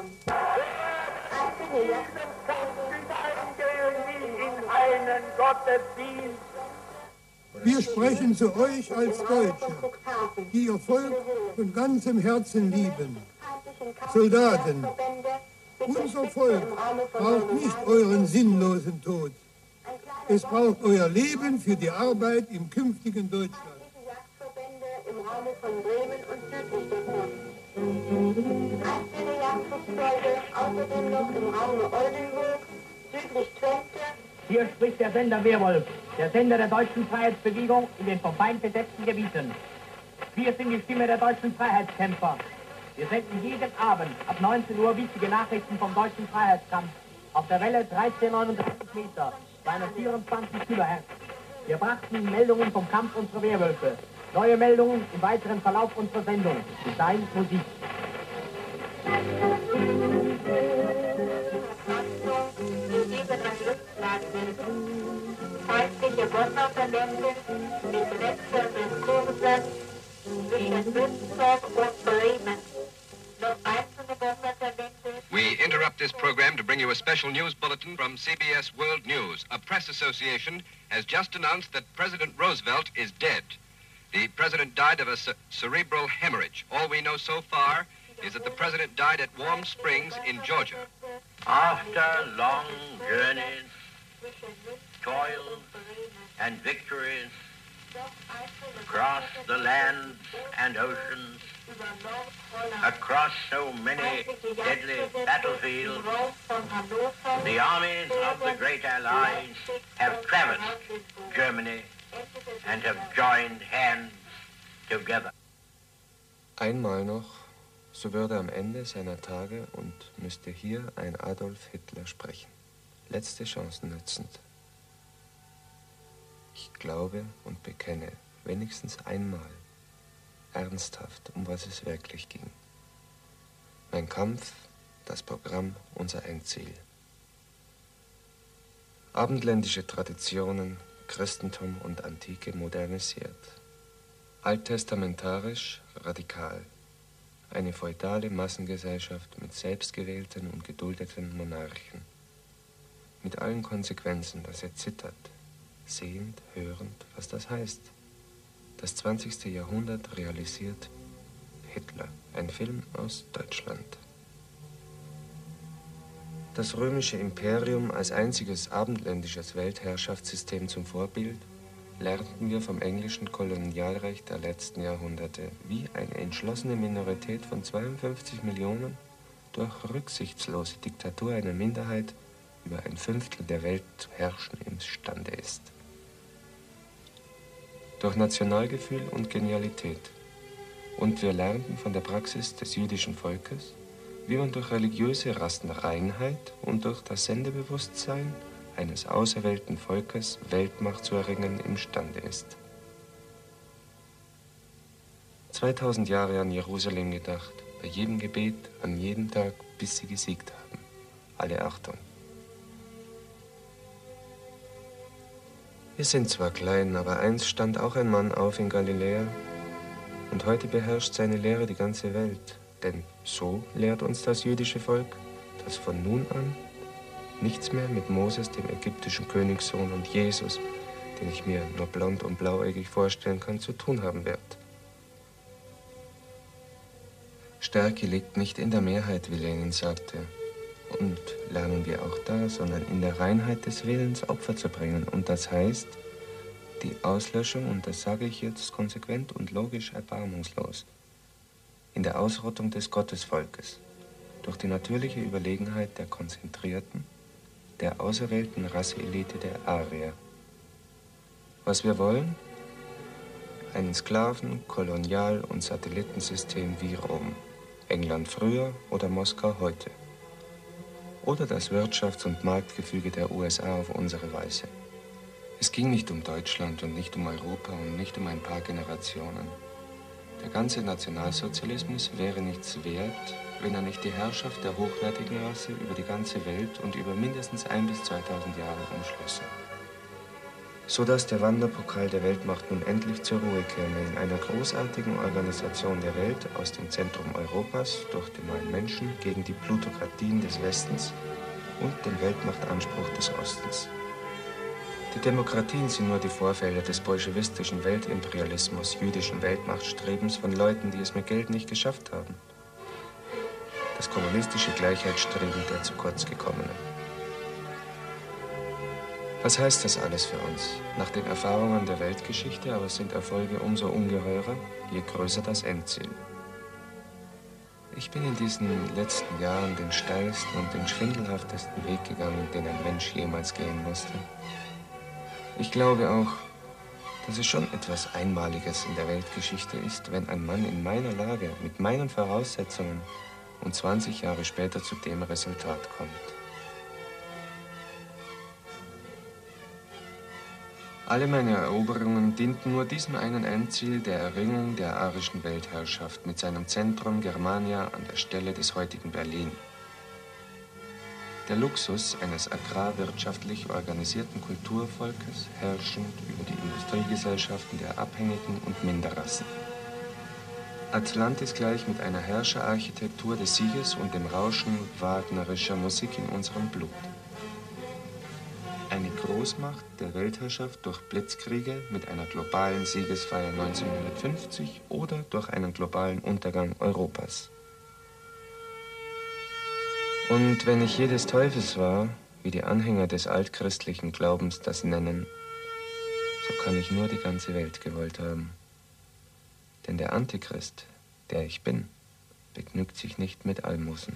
Wir sprechen zu euch als Deutsche, die ihr Volk von ganzem Herzen lieben. Soldaten, unser Volk braucht nicht euren sinnlosen Tod. Es braucht euer Leben für die Arbeit im künftigen Deutschland. Im Raume von Bremen und südlich davon. Einzelne Jagdflugzeuge, außerdem noch im Raume Oldenburg, südlich Twente. Hier spricht der Sender Wehrwolf, der Sender der deutschen Freiheitsbewegung in den vom Feind besetzten Gebieten. Wir sind die Stimme der deutschen Freiheitskämpfer. Wir senden jeden Abend ab 19 Uhr wichtige Nachrichten vom deutschen Freiheitskampf auf der Welle 1339 Meter bei einer 24 Kilohertz. Wir brachten Meldungen vom Kampf unserer Wehrwölfe. Neue Meldungen im weiteren Verlauf unserer Sendung. Design Musik. Feindliche Bonnerverbände mit wechselnden Kursen zwischen Würzburg und Bremen. Noch einzelne Bonnerverbände. We interrupt this program to bring you a special news bulletin from CBS World News. A press association has just announced that President Roosevelt is dead. The president died of a cerebral hemorrhage. All we know so far is that the president died at Warm Springs in Georgia. After long journeys, toils, and victories across the lands and oceans, across so many deadly battlefields, the armies of the great Allies have traversed Germany and have joined hands together. Einmal noch, so würde am Ende seiner Tage und müsste hier ein Adolf Hitler sprechen. Letzte Chance nützend. Ich glaube und bekenne wenigstens einmal ernsthaft, um was es wirklich ging. Mein Kampf, das Programm, unser Endziel. Abendländische Traditionen, Christentum und Antike modernisiert. Alttestamentarisch, radikal. Eine feudale Massengesellschaft mit selbstgewählten und geduldeten Monarchen. Mit allen Konsequenzen, dass er zittert, sehend, hörend, was das heißt. Das 20. Jahrhundert realisiert Hitler, ein Film aus Deutschland. Das römische Imperium als einziges abendländisches Weltherrschaftssystem zum Vorbild lernten wir vom englischen Kolonialreich der letzten Jahrhunderte, wie eine entschlossene Minorität von 52 Millionen durch rücksichtslose Diktatur einer Minderheit über ein Fünftel der Welt zu herrschen imstande ist. Durch Nationalgefühl und Genialität. Und wir lernten von der Praxis des jüdischen Volkes, wie man durch religiöse Rassenreinheit und durch das Sendebewusstsein eines auserwählten Volkes Weltmacht zu erringen imstande ist. 2000 Jahre an Jerusalem gedacht, bei jedem Gebet, an jedem Tag, bis sie gesiegt haben. Alle Achtung. Wir sind zwar klein, aber einst stand auch ein Mann auf in Galiläa und heute beherrscht seine Lehre die ganze Welt. Denn so lehrt uns das jüdische Volk, dass von nun an nichts mehr mit Moses, dem ägyptischen Königssohn, und Jesus, den ich mir nur blond und blauäugig vorstellen kann, zu tun haben wird. Stärke liegt nicht in der Mehrheit, wie Lenin sagte. Und lernen wir auch da, sondern in der Reinheit des Willens, Opfer zu bringen. Und das heißt, die Auslöschung, und das sage ich jetzt konsequent und logisch erbarmungslos, in der Ausrottung des Gottesvolkes, durch die natürliche Überlegenheit der konzentrierten, der auserwählten Rasseelite der Arier. Was wir wollen? Ein Sklaven-, Kolonial- und Satellitensystem wie Rom. England früher oder Moskau heute. Oder das Wirtschafts- und Marktgefüge der USA auf unsere Weise. Es ging nicht um Deutschland und nicht um Europa und nicht um ein paar Generationen. Der ganze Nationalsozialismus wäre nichts wert, wenn er nicht die Herrschaft der hochwertigen Rasse über die ganze Welt und über mindestens 1.000 bis 2.000 Jahre umschlösse. Sodass der Wanderpokal der Weltmacht nun endlich zur Ruhe käme in einer großartigen Organisation der Welt aus dem Zentrum Europas durch den neuen Menschen gegen die Plutokratien des Westens und den Weltmachtanspruch des Ostens. Die Demokratien sind nur die Vorfelder des bolschewistischen Weltimperialismus, jüdischen Weltmachtstrebens von Leuten, die es mit Geld nicht geschafft haben. Das kommunistische Gleichheitsstreben der zu kurz gekommenen. Was heißt das alles für uns? Nach den Erfahrungen der Weltgeschichte aber sind Erfolge umso ungeheurer, je größer das Endziel. Ich bin in diesen letzten Jahren den steilsten und den schwindelhaftesten Weg gegangen, den ein Mensch jemals gehen musste. Ich glaube auch, dass es schon etwas Einmaliges in der Weltgeschichte ist, wenn ein Mann in meiner Lage, mit meinen Voraussetzungen und 20 Jahre später zu dem Resultat kommt. Alle meine Eroberungen dienten nur diesem einen Endziel, der Erringung der arischen Weltherrschaft mit seinem Zentrum Germania an der Stelle des heutigen Berlin. Der Luxus eines agrarwirtschaftlich organisierten Kulturvolkes, herrschend über die Industriegesellschaften der Abhängigen und Minderrassen. Atlantis gleich mit einer Herrscherarchitektur des Sieges und dem Rauschen wagnerischer Musik in unserem Blut. Eine Großmacht der Weltherrschaft durch Blitzkriege mit einer globalen Siegesfeier 1950 oder durch einen globalen Untergang Europas. Und wenn ich je des Teufels war, wie die Anhänger des altchristlichen Glaubens das nennen, so kann ich nur die ganze Welt gewollt haben. Denn der Antichrist, der ich bin, begnügt sich nicht mit Almosen.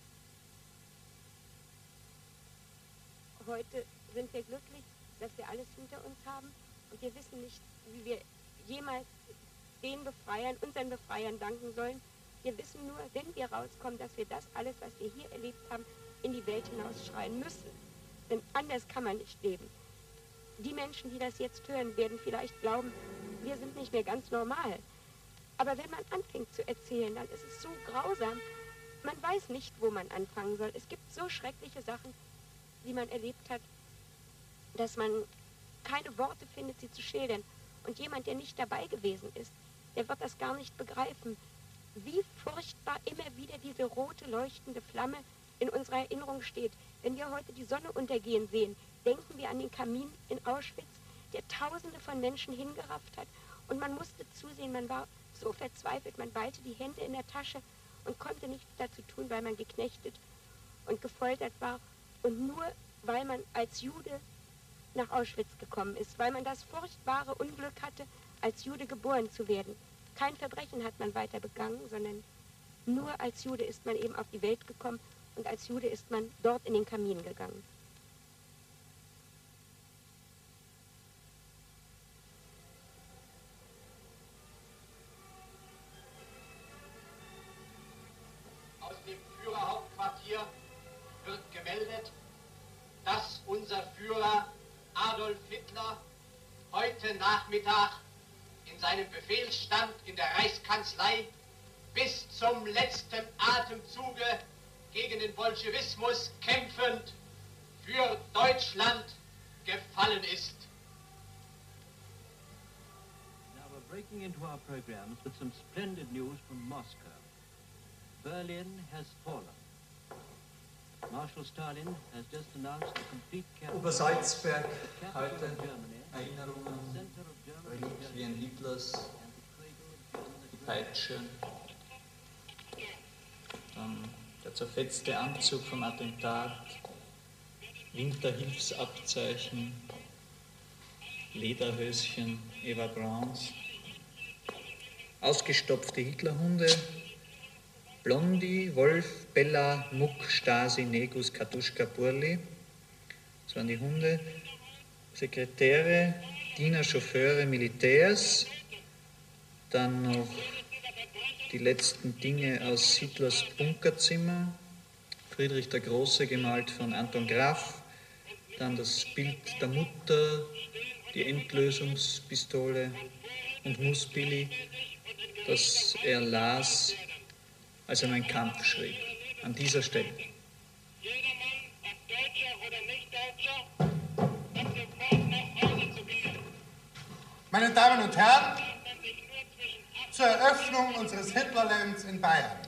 Heute sind wir glücklich, dass wir alles hinter uns haben und wir wissen nicht, wie wir jemals den Befreiern, unseren Befreiern danken sollen. Wir wissen nur, wenn wir rauskommen, dass wir das alles, was wir hier erlebt haben, in die Welt hinausschreien müssen. Denn anders kann man nicht leben. Die Menschen, die das jetzt hören, werden vielleicht glauben, wir sind nicht mehr ganz normal. Aber wenn man anfängt zu erzählen, dann ist es so grausam. Man weiß nicht, wo man anfangen soll. Es gibt so schreckliche Sachen, die man erlebt hat, dass man keine Worte findet, sie zu schildern. Und jemand, der nicht dabei gewesen ist, der wird das gar nicht begreifen, wie furchtbar immer wieder diese rote, leuchtende Flamme in unserer Erinnerung steht. Wenn wir heute die Sonne untergehen sehen, denken wir an den Kamin in Auschwitz, der Tausende von Menschen hingerafft hat. Und man musste zusehen, man war so verzweifelt, man ballte die Hände in der Tasche und konnte nichts dazu tun, weil man geknechtet und gefoltert war. Und nur weil man als Jude nach Auschwitz gekommen ist, weil man das furchtbare Unglück hatte, als Jude geboren zu werden. Kein Verbrechen hat man weiter begangen, sondern nur als Jude ist man eben auf die Welt gekommen und als Jude ist man dort in den Kamin gegangen. Aus dem Führerhauptquartier wird gemeldet, dass unser Führer Adolf Hitler heute Nachmittag in seinem Befehlsstand in der Reichskanzlei bis zum letzten Atemzuge gegen den Bolschewismus kämpfend für Deutschland gefallen ist. Now we're breaking into our programs with some splendid news from Moscow. Berlin has fallen. Marshal Stalin has just announced a complete Obersalzberg, heute Erinnerungen, Reliquien Hitlers, die Peitsche, dann der zerfetzte Anzug vom Attentat, Winterhilfsabzeichen, Lederhöschen Eva Brauns, ausgestopfte Hitlerhunde, Blondi, Wolf, Bella, Muck, Stasi, Negus, Katuschka, Burli. Das waren die Hunde. Sekretäre, Diener, Chauffeure, Militärs. Dann noch die letzten Dinge aus Hitlers Bunkerzimmer. Friedrich der Große, gemalt von Anton Graf. Dann das Bild der Mutter, die Endlösungspistole und Muspili, das er las, als er meinen Kampf schrieb, an dieser Stelle. Meine Damen und Herren, zur Eröffnung unseres Hitlerlands in Bayern.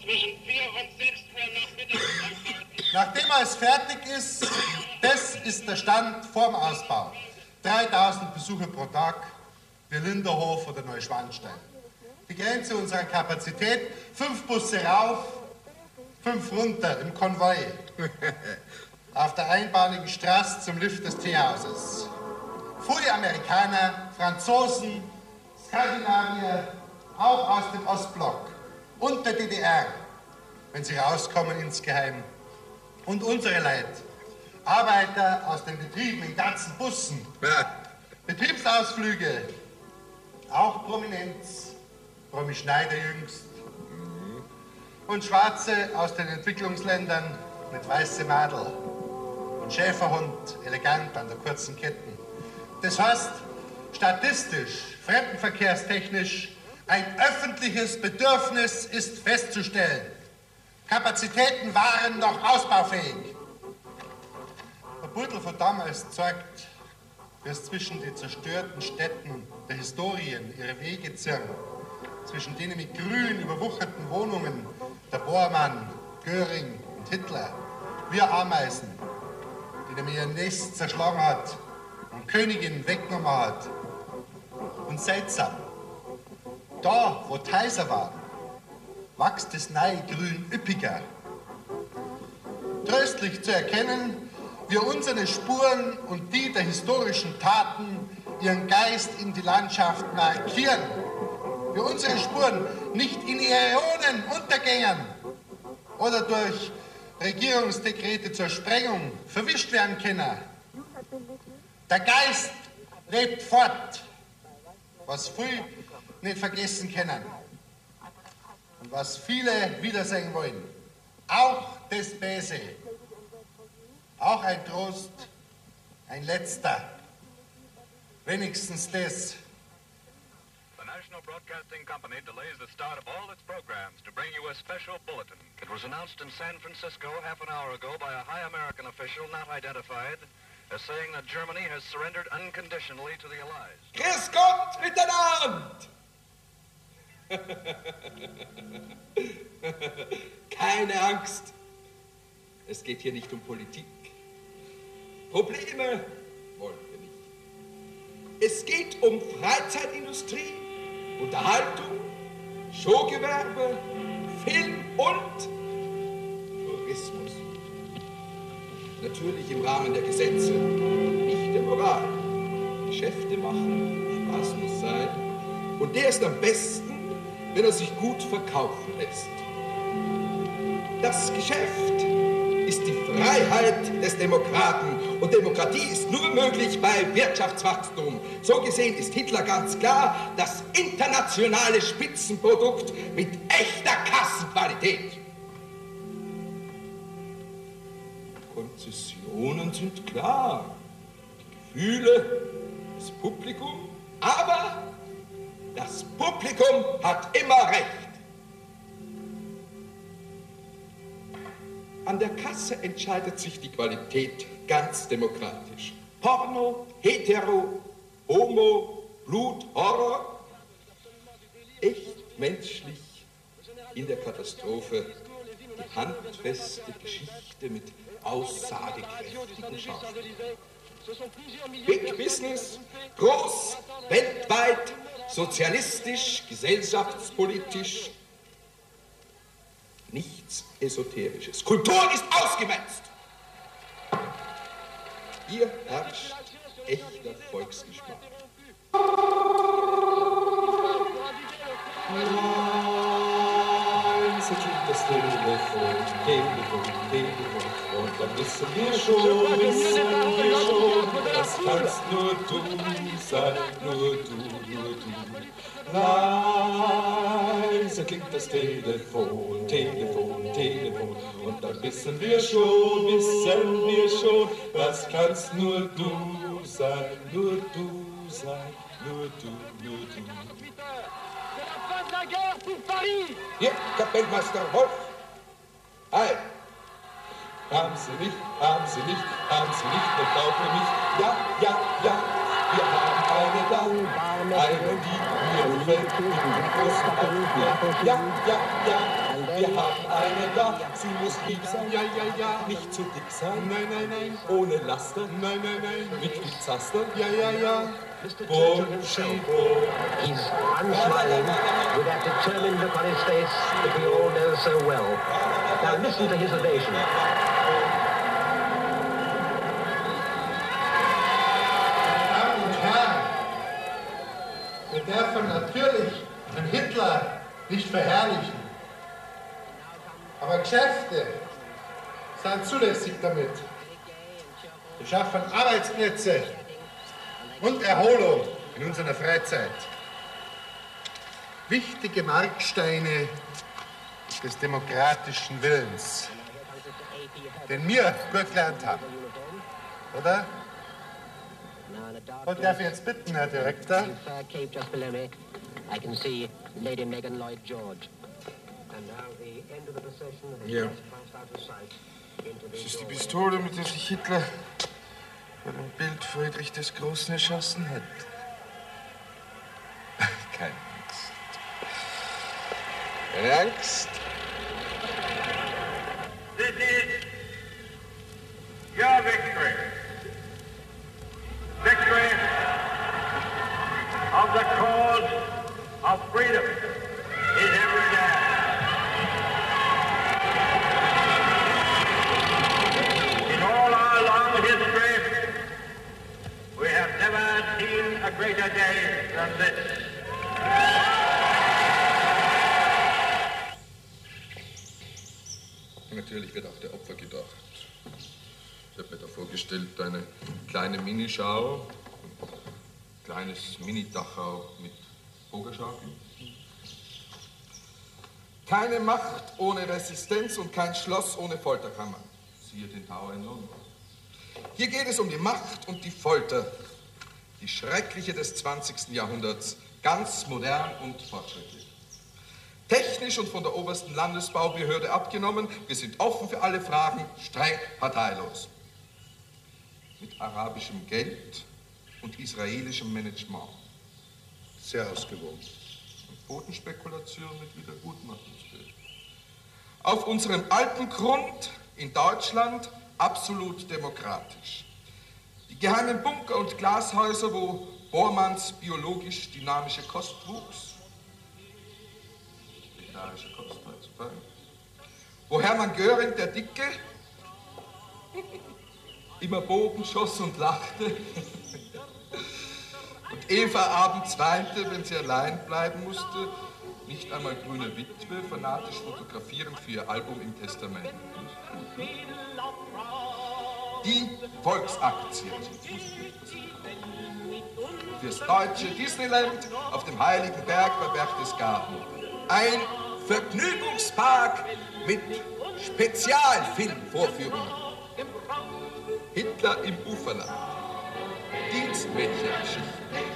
Nachdem alles fertig ist, das ist der Stand vorm Ausbau. 3000 Besucher pro Tag, wie Linderhof oder Neuschwanstein. Die Grenze unserer Kapazität, 5 Busse rauf, 5 runter im Konvoi. Auf der einbahnigen Straße zum Lift des Teehauses. Frühe Amerikaner, Franzosen, Skandinavier, auch aus dem Ostblock und der DDR, wenn sie rauskommen insgeheim. Und unsere Leute, Arbeiter aus den Betrieben in ganzen Bussen, Betriebsausflüge, auch Prominenz, Romy Schneider jüngst. Und Schwarze aus den Entwicklungsländern mit weißem Madel. Und Schäferhund, elegant an der kurzen Ketten. Das heißt, statistisch, fremdenverkehrstechnisch, ein öffentliches Bedürfnis ist festzustellen. Kapazitäten waren noch ausbaufähig. Der Beutel von damals zeigt, wie es zwischen den zerstörten Städten der Historien ihre Wege zirren. Zwischen denen mit grün überwucherten Wohnungen der Bormann, Göring und Hitler, wir Ameisen, die nämlich ihr Nest zerschlagen hat und Königin weggenommen hat. Und seltsam, da, wo Kaiser war, wächst das neue Grün üppiger. Tröstlich zu erkennen, wie unsere Spuren und die der historischen Taten ihren Geist in die Landschaft markieren. Wie unsere Spuren nicht in Äonen untergängen oder durch Regierungsdekrete zur Sprengung verwischt werden können. Der Geist lebt fort, was viele nicht vergessen können und was viele wiedersehen wollen. Auch das Böse, auch ein Trost, ein letzter, wenigstens das. The National Broadcasting Company delays the start of all its programs to bring you a special bulletin. It was announced in San Francisco half an hour ago by a high American official not identified as saying that Germany has surrendered unconditionally to the Allies. Grüß Gott miteinander! Keine Angst, es geht hier nicht um Politik. Probleme wollen wir nicht. Es geht um Freizeitindustrie, Unterhaltung, Showgewerbe, Film und Tourismus. Natürlich im Rahmen der Gesetze, nicht der Moral. Geschäfte machen, Spaß muss sein. Und der ist am besten, wenn er sich gut verkaufen lässt. Das Geschäft ist die Freiheit des Demokraten. Und Demokratie ist nur möglich bei Wirtschaftswachstum. So gesehen ist Hitler ganz klar das internationale Spitzenprodukt mit echter Kassenqualität. Konzessionen sind klar. Die Gefühle, das Publikum, aber das Publikum hat immer recht. An der Kasse entscheidet sich die Qualität ganz demokratisch. Porno, Hetero, Homo, Blut, Horror. Echt menschlich in der Katastrophe die handfeste Geschichte mit aussagekräftigen Schauspielern. Big Business, groß, weltweit, sozialistisch, gesellschaftspolitisch. Nichts Esoterisches. Kultur ist ausgemerzt. Hier herrscht echter Volksgeschmack. So klingt das Telefon, und dann wissen wir schon, das kannst nur du sein, nur du. Leise klingt das Telefon, und dann wissen wir schon, das kannst nur du sein, nur du. Hier, Kapellmeister Wolf. Hi. Haben Sie nicht, ne Frau für mich? Ja, wir haben eine da, eine, die mir gefällt, ja, wir haben eine da, sie muss lieb sein, ja, nicht zu dick sein, nein, ohne Laster, nein, mit viel Zaster, ja, Bullshit. He's unsmiling, with that determined look on his face that we all know so well. Now listen to his ovation. Wir dürfen natürlich den Hitler nicht verherrlichen. Aber Geschäfte sind zulässig damit. Wir schaffen Arbeitsplätze und Erholung in unserer Freizeit. Wichtige Marksteine des demokratischen Willens, den wir gut gelernt haben. Oder? Und darf ich jetzt bitten, Herr Direktor? Ja. Das ist die Pistole, mit der sich Hitler bei dem Bild Friedrich des Großen erschossen hat. Keine Angst. Keine Angst. This is your victory. Victory of the cause of freedom is every day. In all our long history, we have never seen a greater day than this. Natürlich wird auch der Opfer gedacht. Ich habe mir da vorgestellt, eine kleine Minischau, ein kleines Mini-Dachau mit Vogelschaukel. Keine Macht ohne Resistenz und kein Schloss ohne Folterkammer. Siehe den Tower in London. Hier geht es um die Macht und die Folter, die schreckliche des 20. Jahrhunderts, ganz modern und fortschrittlich. Technisch und von der obersten Landesbaubehörde abgenommen, wir sind offen für alle Fragen, streng parteilos. Mit arabischem Geld und israelischem Management. Sehr ausgewogen. Und Bodenspekulation mit Wiedergutmachungsgeld. Auf unserem alten Grund in Deutschland absolut demokratisch. Die geheimen Bunker und Glashäuser, wo Bormanns biologisch dynamische Kost wuchs. Literarische Kost heutzutage. Wo Hermann Göring, der Dicke, immer Bogen schoss und lachte. Und Eva abends weinte, wenn sie allein bleiben musste. Nicht einmal grüne Witwe, fanatisch fotografieren für ihr Album im Testament. Die Volksaktie. Fürs deutsche Disneyland auf dem Heiligen Berg bei Berchtesgaden. Ein Vergnügungspark mit Spezialfilmvorführungen. Hitler im Uferland. Dienstmädchengeschichten.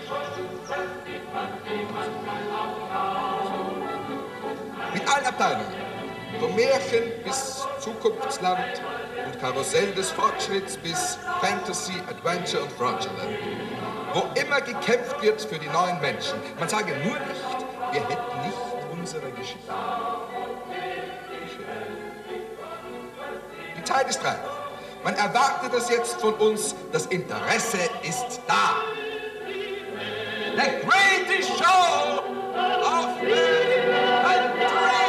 Mit allen Abteilungen. Vom Märchen bis Zukunftsland und Karussell des Fortschritts bis Fantasy, Adventure und Frontierland. Wo immer gekämpft wird für die neuen Menschen. Man sage nur nicht, wir hätten nicht unsere Geschichte. Zeit ist reif. Man erwartet es jetzt von uns, das Interesse ist da. The greatest show of the country.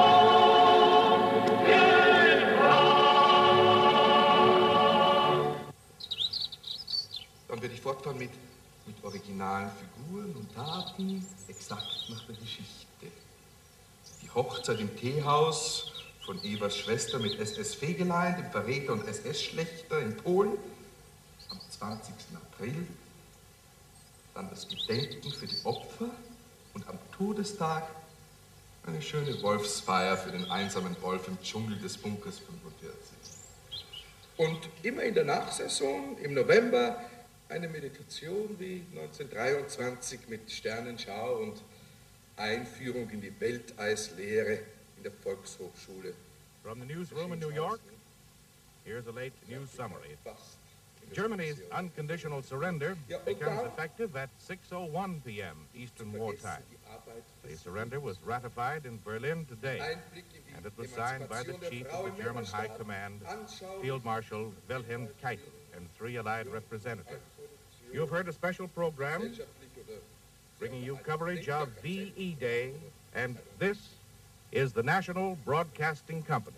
Dann werde ich fortfahren mit originalen Figuren und Daten, exakt nach der Geschichte. Die Hochzeit im Teehaus von Evas Schwester mit SS-Fegelein, dem Verräter und SS-Schlechter in Polen am 20. April. Dann das Gedenken für die Opfer und am Todestag eine schöne Wolfsfeier für den einsamen Wolf im Dschungel des Bunkers 45. Und immer in der Nachsaison, im November, eine Meditation wie 1923 mit Sternenschau und Einführung in die Welteislehre in der Volkshochschule. From the newsroom in New York, here's a late news summary. Germany's unconditional surrender becomes effective at 6:01 p.m. Eastern Wartime. The surrender was ratified in Berlin today, and it was signed by the chief of the German High Command, Field Marshal Wilhelm Keitel, and 3 Allied representatives. You've heard a special program bringing you coverage of VE Day, and this is the National Broadcasting Company.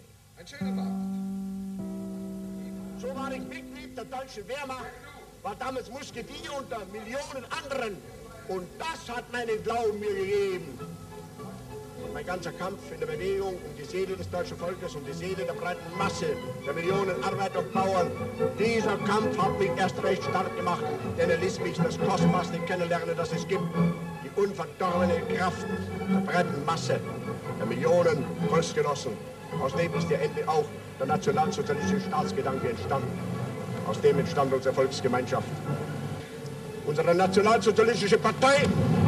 So war ich Mitglied der deutschen Wehrmacht, war damals Musketier unter Millionen anderen. Und das hat meinen Glauben mir gegeben. Und mein ganzer Kampf in der Bewegung um die Seele des deutschen Volkes, um die Seele der breiten Masse, der Millionen Arbeiter und Bauern, dieser Kampf hat mich erst recht stark gemacht, denn er ließ mich das Kostbarste kennenlernen, das es gibt. Die unverdorbene Kraft der breiten Masse, der Millionen Volksgenossen. Aus dem ist ja endlich auch der nationalsozialistische Staatsgedanke entstanden. Aus dem entstand unsere Volksgemeinschaft. Unsere nationalsozialistische Partei,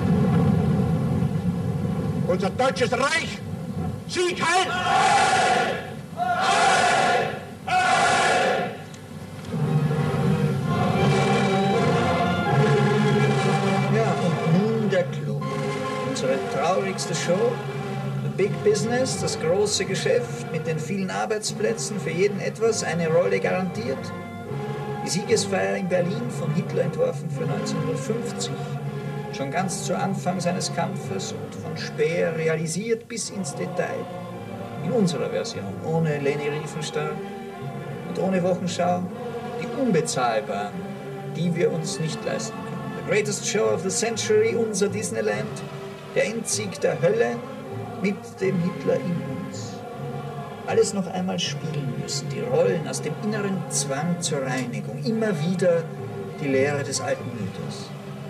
unser deutsches Reich, Sieg heil! Ja, und nun der Clou. Unsere traurigste Show. Big Business, das große Geschäft mit den vielen Arbeitsplätzen, für jeden etwas, eine Rolle garantiert. Die Siegesfeier in Berlin, von Hitler entworfen für 1950, schon ganz zu Anfang seines Kampfes und von Speer realisiert bis ins Detail. In unserer Version, ohne Leni Riefenstahl und ohne Wochenschau, die unbezahlbaren, die wir uns nicht leisten können. The greatest show of the century, unser Disneyland, der Endsieg der Hölle, mit dem Hitler in uns. Alles noch einmal spielen müssen, die Rollen aus dem inneren Zwang zur Reinigung, immer wieder die Lehre des alten Mythos.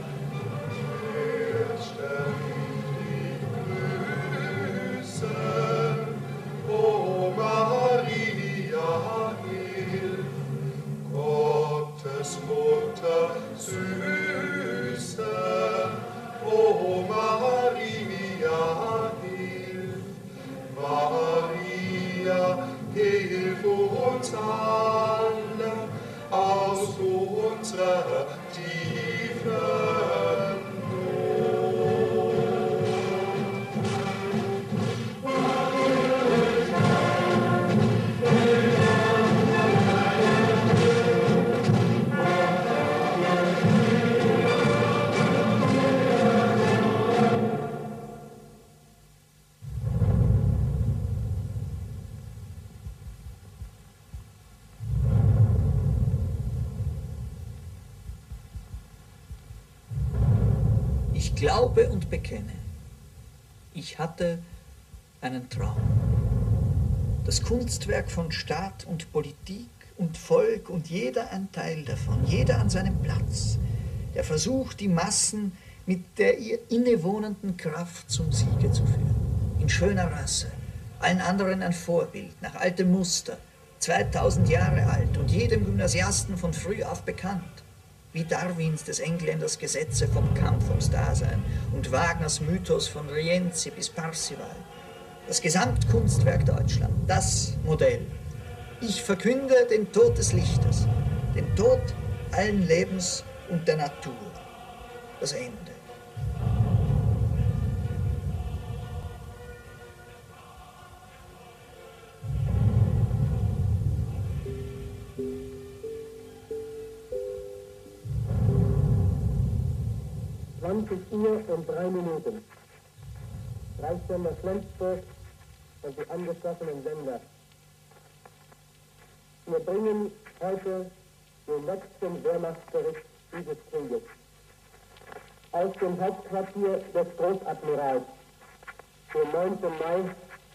O Maria, hilf, Gottes Mutter süße, O Maria, Maria, hilf uns alle aus unserer tiefen Ich glaube und bekenne, ich hatte einen Traum. Das Kunstwerk von Staat und Politik und Volk und jeder ein Teil davon, jeder an seinem Platz. Der Versuch, die Massen mit der ihr innewohnenden Kraft zum Siege zu führen. In schöner Rasse, allen anderen ein Vorbild, nach altem Muster, 2000 Jahre alt und jedem Gymnasiasten von früh auf bekannt. Wie Darwins des Engländers Gesetze vom Kampf ums Dasein und Wagners Mythos von Rienzi bis Parzival. Das Gesamtkunstwerk Deutschland, das Modell. Ich verkünde den Tod des Lichtes, den Tod allen Lebens und der Natur. Das Ende. 20:03 Reichssender Flensburg und die angeschlossenen Sender. Wir bringen heute den letzten Wehrmachtsbericht dieses Krieges. Aus dem Hauptquartier des Großadmirals, den 9. Mai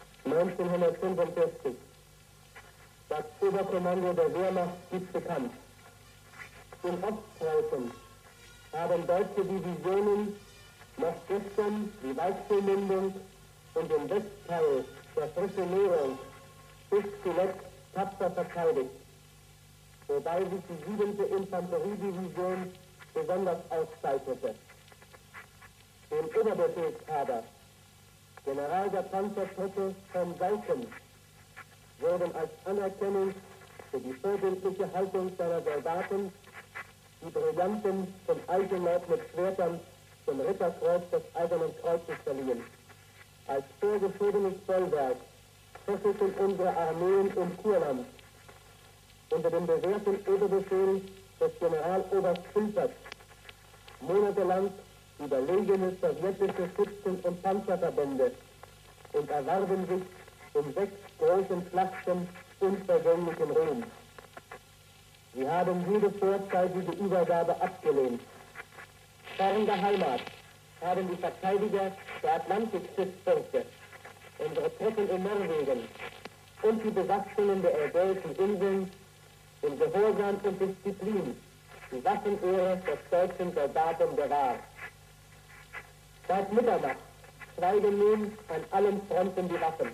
1945. Das Oberkommando der Wehrmacht gibt bekannt. In Ostpreußen haben deutsche Divisionen noch gestern die Weichselmündung und den Westteil der Frische Nährung bis zuletzt tapfer verteidigt, wobei sich die 7. Infanteriedivision besonders auszeichnete. Den Oberbefehlshaber, General der Panzertruppe von Sauken, wurden als Anerkennung für die vorbildliche Haltung seiner Soldaten die Brillanten zum Eichenlaub mit Schwertern zum Ritterkreuz des Eisernen Kreuzes verliehen. Als vorgeschobenes Bollwerk fesselten unsere Armeen im Kurland unter dem bewährten Oberbefehl des Generaloberst Schulters monatelang überlegene sowjetische Schützen- und Panzerverbände und erwarben sich in 6 großen Schlachten unvergänglichen Ruhm. Sie haben jede vorzeitige Übergabe abgelehnt. Fern der Heimat haben die Verteidiger der Atlantikstützpunkte, unsere Truppen in Norwegen und die Besatzungen der Ägäischen Inseln in Gehorsam und Disziplin die Waffenehre des deutschen Soldaten bewahrt. Seit Mitternacht schweigen nun an allen Fronten die Waffen.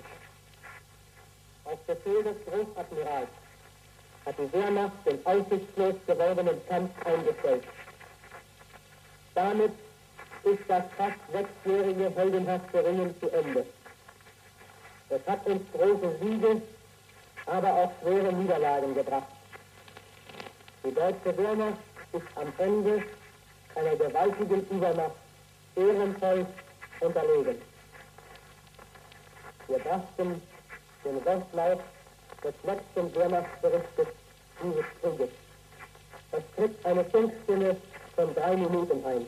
Auf Befehl des Großadmirals hat die Wehrmacht den aussichtslos gewordenen Kampf eingestellt. Damit ist das fast 6-jährige heldenhafte Ringen zu Ende. Es hat uns große Siege, aber auch schwere Niederlagen gebracht. Die deutsche Wehrmacht ist am Ende einer gewaltigen Übermacht ehrenvoll unterlegen. Wir brachten den Wortlaut des letzten Wehrmachtsberichtes dieses Krieges. Es tritt eine Funkstille von 3 Minuten ein.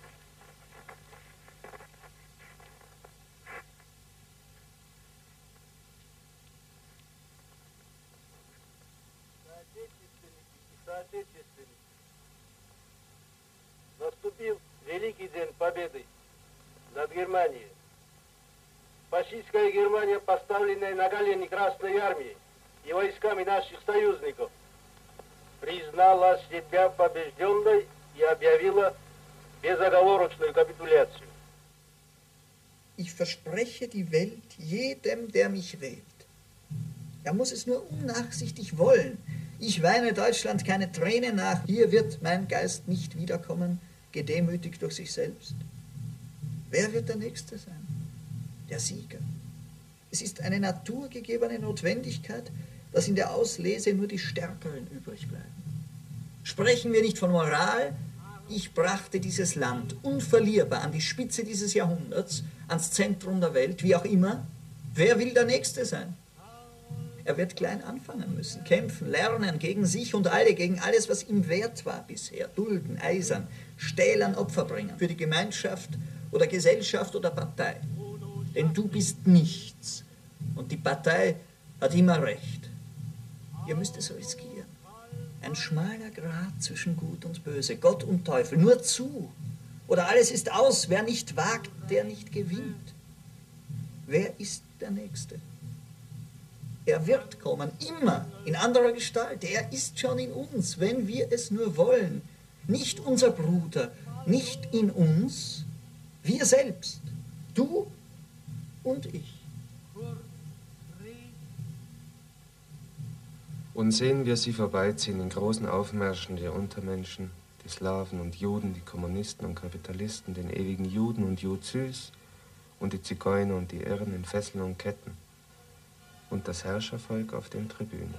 Наступил великий день победы над Германией. Фашистская Германия, поставленная на колени Красной Армией и войсками наших союзников, признала себя побежденной и объявила безоговорочную капитуляцию. Ich verspreche die Welt jedem, der mich wählt. Er muss es nur unnachsichtig wollen. Ich weine Deutschland keine Tränen nach. Hier wird mein Geist nicht wiederkommen, gedemütigt durch sich selbst. Wer wird der Nächste sein? Der Sieger. Es ist eine naturgegebene Notwendigkeit, dass in der Auslese nur die Stärkeren übrig bleiben. Sprechen wir nicht von Moral? Ich brachte dieses Land unverlierbar an die Spitze dieses Jahrhunderts, ans Zentrum der Welt, wie auch immer. Wer will der Nächste sein? Er wird klein anfangen müssen, kämpfen, lernen gegen sich und alle, gegen alles, was ihm wert war bisher. Dulden, eisern, stählern, Opfer bringen. Für die Gemeinschaft oder Gesellschaft oder Partei. Denn du bist nichts und die Partei hat immer recht. Ihr müsst es riskieren. Ein schmaler Grat zwischen Gut und Böse, Gott und Teufel, nur zu. Oder alles ist aus, wer nicht wagt, der nicht gewinnt. Wer ist der Nächste? Er wird kommen, immer, in anderer Gestalt. Er ist schon in uns, wenn wir es nur wollen. Nicht unser Bruder, nicht in uns, wir selbst, du und ich. Und sehen wir sie vorbeiziehen in großen Aufmärschen der Untermenschen, die Slawen und Juden, die Kommunisten und Kapitalisten, den ewigen Juden und Judsüß und die Zigeuner und die Irren in Fesseln und Ketten und das Herrschervolk auf den Tribünen.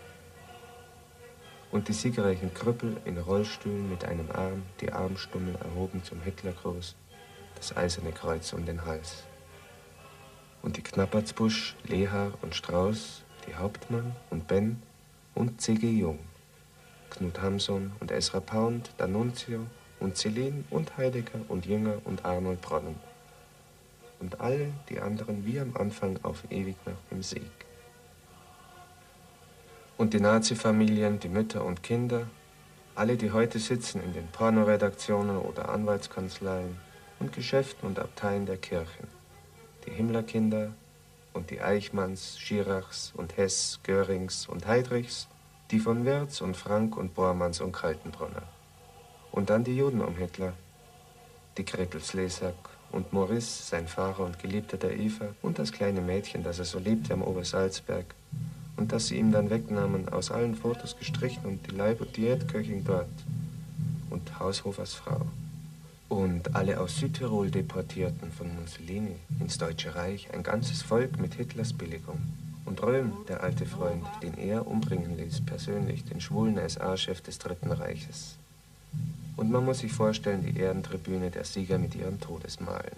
Und die siegreichen Krüppel in Rollstühlen mit einem Arm, die Armstummel erhoben zum Hitlergruß, das eiserne Kreuz um den Hals. Und die Knappertsbusch, Lehar und Strauß, die Hauptmann und Ben und C.G. Jung, Knut Hamsun und Ezra Pound, D'Annunzio und Celine und Heidegger und Jünger und Arnold Bronnen. Und all die anderen wie am Anfang auf ewig nach dem Sieg. Und die Nazi-Familien, die Mütter und Kinder, alle, die heute sitzen in den Pornoredaktionen oder Anwaltskanzleien und Geschäften und Abteien der Kirchen. Die Himmlerkinder und die Eichmanns, Schirachs und Hess, Görings und Heydrichs, die von Wirz und Frank und Bormanns und Kaltenbrunner. Und dann die Juden um Hitler, die Gretel Slesak und Maurice, sein Fahrer und Geliebter der Eva, und das kleine Mädchen, das er so liebte am Obersalzberg, und das sie ihm dann wegnahmen, aus allen Fotos gestrichen, und die Leib- und Diätköchin dort und Haushofers Frau. Und alle aus Südtirol Deportierten von Mussolini ins Deutsche Reich, ein ganzes Volk mit Hitlers Billigung. Und Röhm, der alte Freund, den er umbringen ließ, persönlich, den schwulen SA-Chef des Dritten Reiches. Und man muss sich vorstellen, die Ehrentribüne der Sieger mit ihren Todesmalen.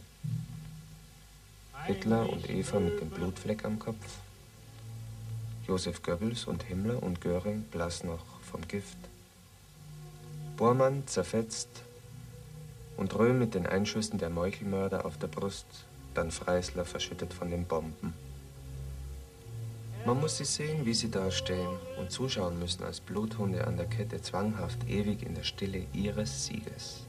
Hitler und Eva mit dem Blutfleck am Kopf. Josef Goebbels und Himmler und Göring blass noch vom Gift. Bormann zerfetzt und Röhm mit den Einschüssen der Meuchelmörder auf der Brust, dann Freisler verschüttet von den Bomben. Man muss sie sehen, wie sie dastehen und zuschauen müssen als Bluthunde an der Kette, zwanghaft ewig in der Stille ihres Sieges.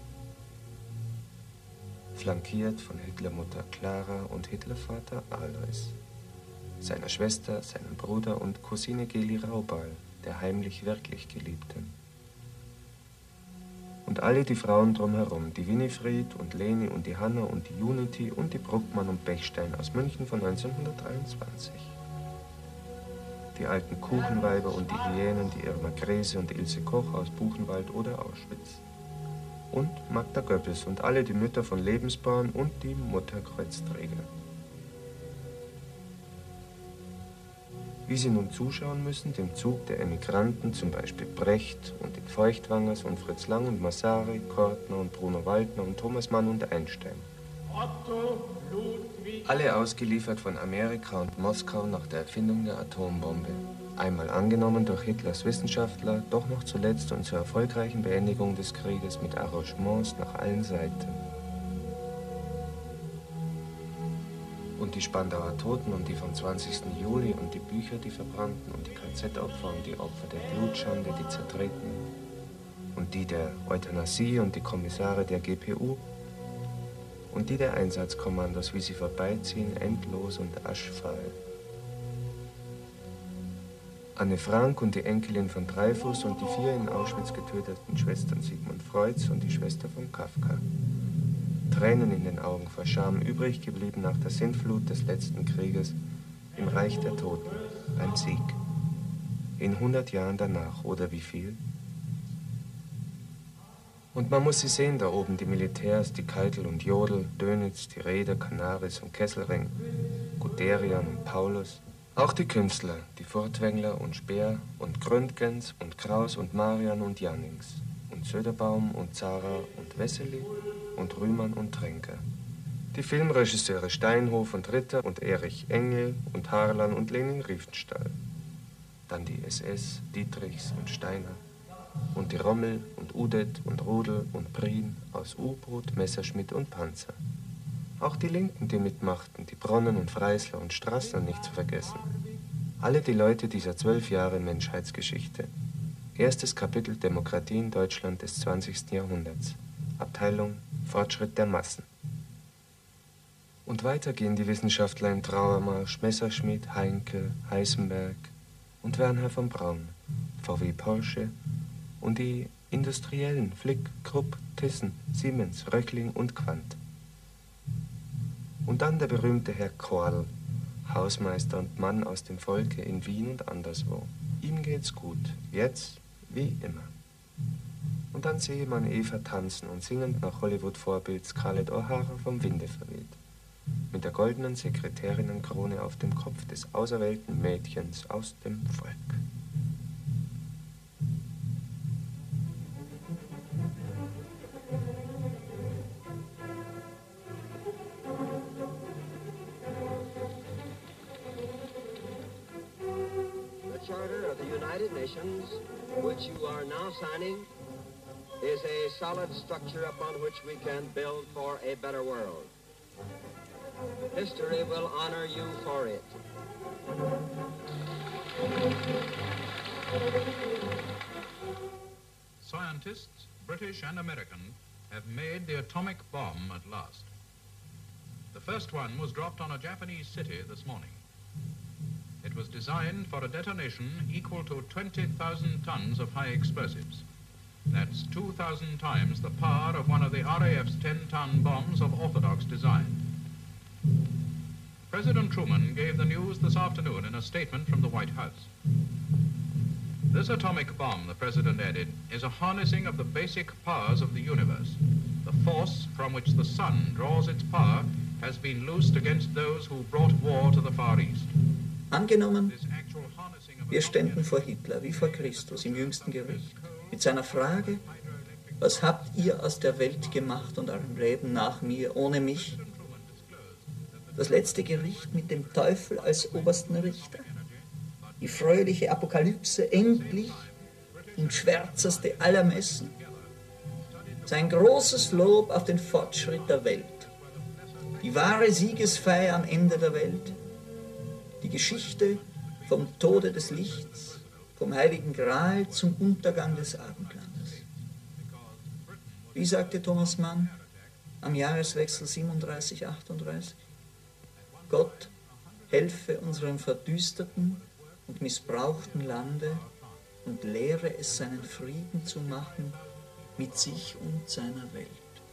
Flankiert von Hitlermutter Clara und Hitlervater Alois, seiner Schwester, seinem Bruder und Cousine Geli Raubal, der heimlich wirklich Geliebten. Und alle die Frauen drumherum, die Winifred und Leni und die Hanna und die Unity und die Bruckmann und Bechstein aus München von 1923. Die alten Kuchenweiber und die Hyänen, die Irma Grese und Ilse Koch aus Buchenwald oder Auschwitz. Und Magda Goebbels und alle die Mütter von Lebensborn und die Mutterkreuzträger. Wie sie nun zuschauen müssen, dem Zug der Emigranten, zum Beispiel Brecht und den Feuchtwangers und Fritz Lang und Massari, Kortner und Bruno Waldner und Thomas Mann und Einstein. Alle ausgeliefert von Amerika und Moskau nach der Erfindung der Atombombe. Einmal angenommen durch Hitlers Wissenschaftler, doch noch zuletzt und zur erfolgreichen Beendigung des Krieges mit Arrangements nach allen Seiten. Und die Spandauer Toten und die vom 20. Juli und die Bücher, die verbrannten und die KZ-Opfer und die Opfer der Blutschande, die zertreten und die der Euthanasie und die Kommissare der GPU und die der Einsatzkommandos, wie sie vorbeiziehen, endlos und aschfahl. Anne Frank und die Enkelin von Dreyfus und die 4 in Auschwitz getöteten Schwestern Sigmund Freuds und die Schwester von Kafka. Tränen in den Augen vor Scham, übrig geblieben nach der Sintflut des letzten Krieges im Reich der Toten, beim Sieg. In 100 Jahren danach, oder wie viel? Und man muss sie sehen da oben, die Militärs, die Keitel und Jodl, Dönitz, die Reeder, Canaris und Kesselring, Guderian und Paulus. Auch die Künstler, die Furtwängler und Speer und Gründgens und Kraus und Marian und Jannings und Söderbaum und Zara und Wessely und Rühmann und Tränker. Die Filmregisseure Steinhof und Ritter und Erich Engel und Harlan und Lenin Riefenstahl. Dann die SS, Dietrichs und Steiner. Und die Rommel und Udet und Rudel und Prien aus U-Boot, Messerschmitt und Panzer. Auch die Linken, die mitmachten, die Bronnen und Freisler und Strassner nicht zu vergessen. Alle die Leute dieser 12 Jahre Menschheitsgeschichte. Erstes Kapitel Demokratie in Deutschland des 20. Jahrhunderts. Abteilung Fortschritt der Massen. Und weiter gehen die Wissenschaftler im Trauermarsch, Messerschmitt, Heinkel, Heisenberg und Wernher von Braun, VW Porsche und die Industriellen, Flick, Krupp, Thyssen, Siemens, Röckling und Quandt. Und dann der berühmte Herr Korl, Hausmeister und Mann aus dem Volke in Wien und anderswo. Ihm geht's gut, jetzt wie immer. Und dann sehe man Eva tanzen und singend nach Hollywood-Vorbild Scarlett O'Hara vom Winde verweht. Mit der goldenen Sekretärinnenkrone auf dem Kopf des auserwählten Mädchens aus dem Volk. The Charter of the United Nations, which you are now signing, is a solid structure upon which we can build for a better world. History will honor you for it. Scientists, British and American, have made the atomic bomb at last. The first one was dropped on a Japanese city this morning. It was designed for a detonation equal to 20,000 tons of high explosives. That's 2,000 times the power of one of the RAF's 10-ton bombs of orthodox design. President Truman gave the news this afternoon in a statement from the White House. This atomic bomb, the President added, is a harnessing of the basic powers of the universe. The force from which the sun draws its power has been loosed against those who brought war to the Far East. Angenommen, wir ständen vor Hitler wie vor Christus im jüngsten Gericht mit seiner Frage, was habt ihr aus der Welt gemacht und eurem Leben nach mir, ohne mich? Das letzte Gericht mit dem Teufel als obersten Richter? Die fröhliche Apokalypse endlich und schwärzeste aller Messen? Sein großes Lob auf den Fortschritt der Welt, die wahre Siegesfeier am Ende der Welt, die Geschichte vom Tode des Lichts, vom Heiligen Gral zum Untergang des Abendlandes. Wie sagte Thomas Mann am Jahreswechsel 37/38? Gott helfe unserem verdüsterten und missbrauchten Lande und lehre es, seinen Frieden zu machen mit sich und seiner Welt.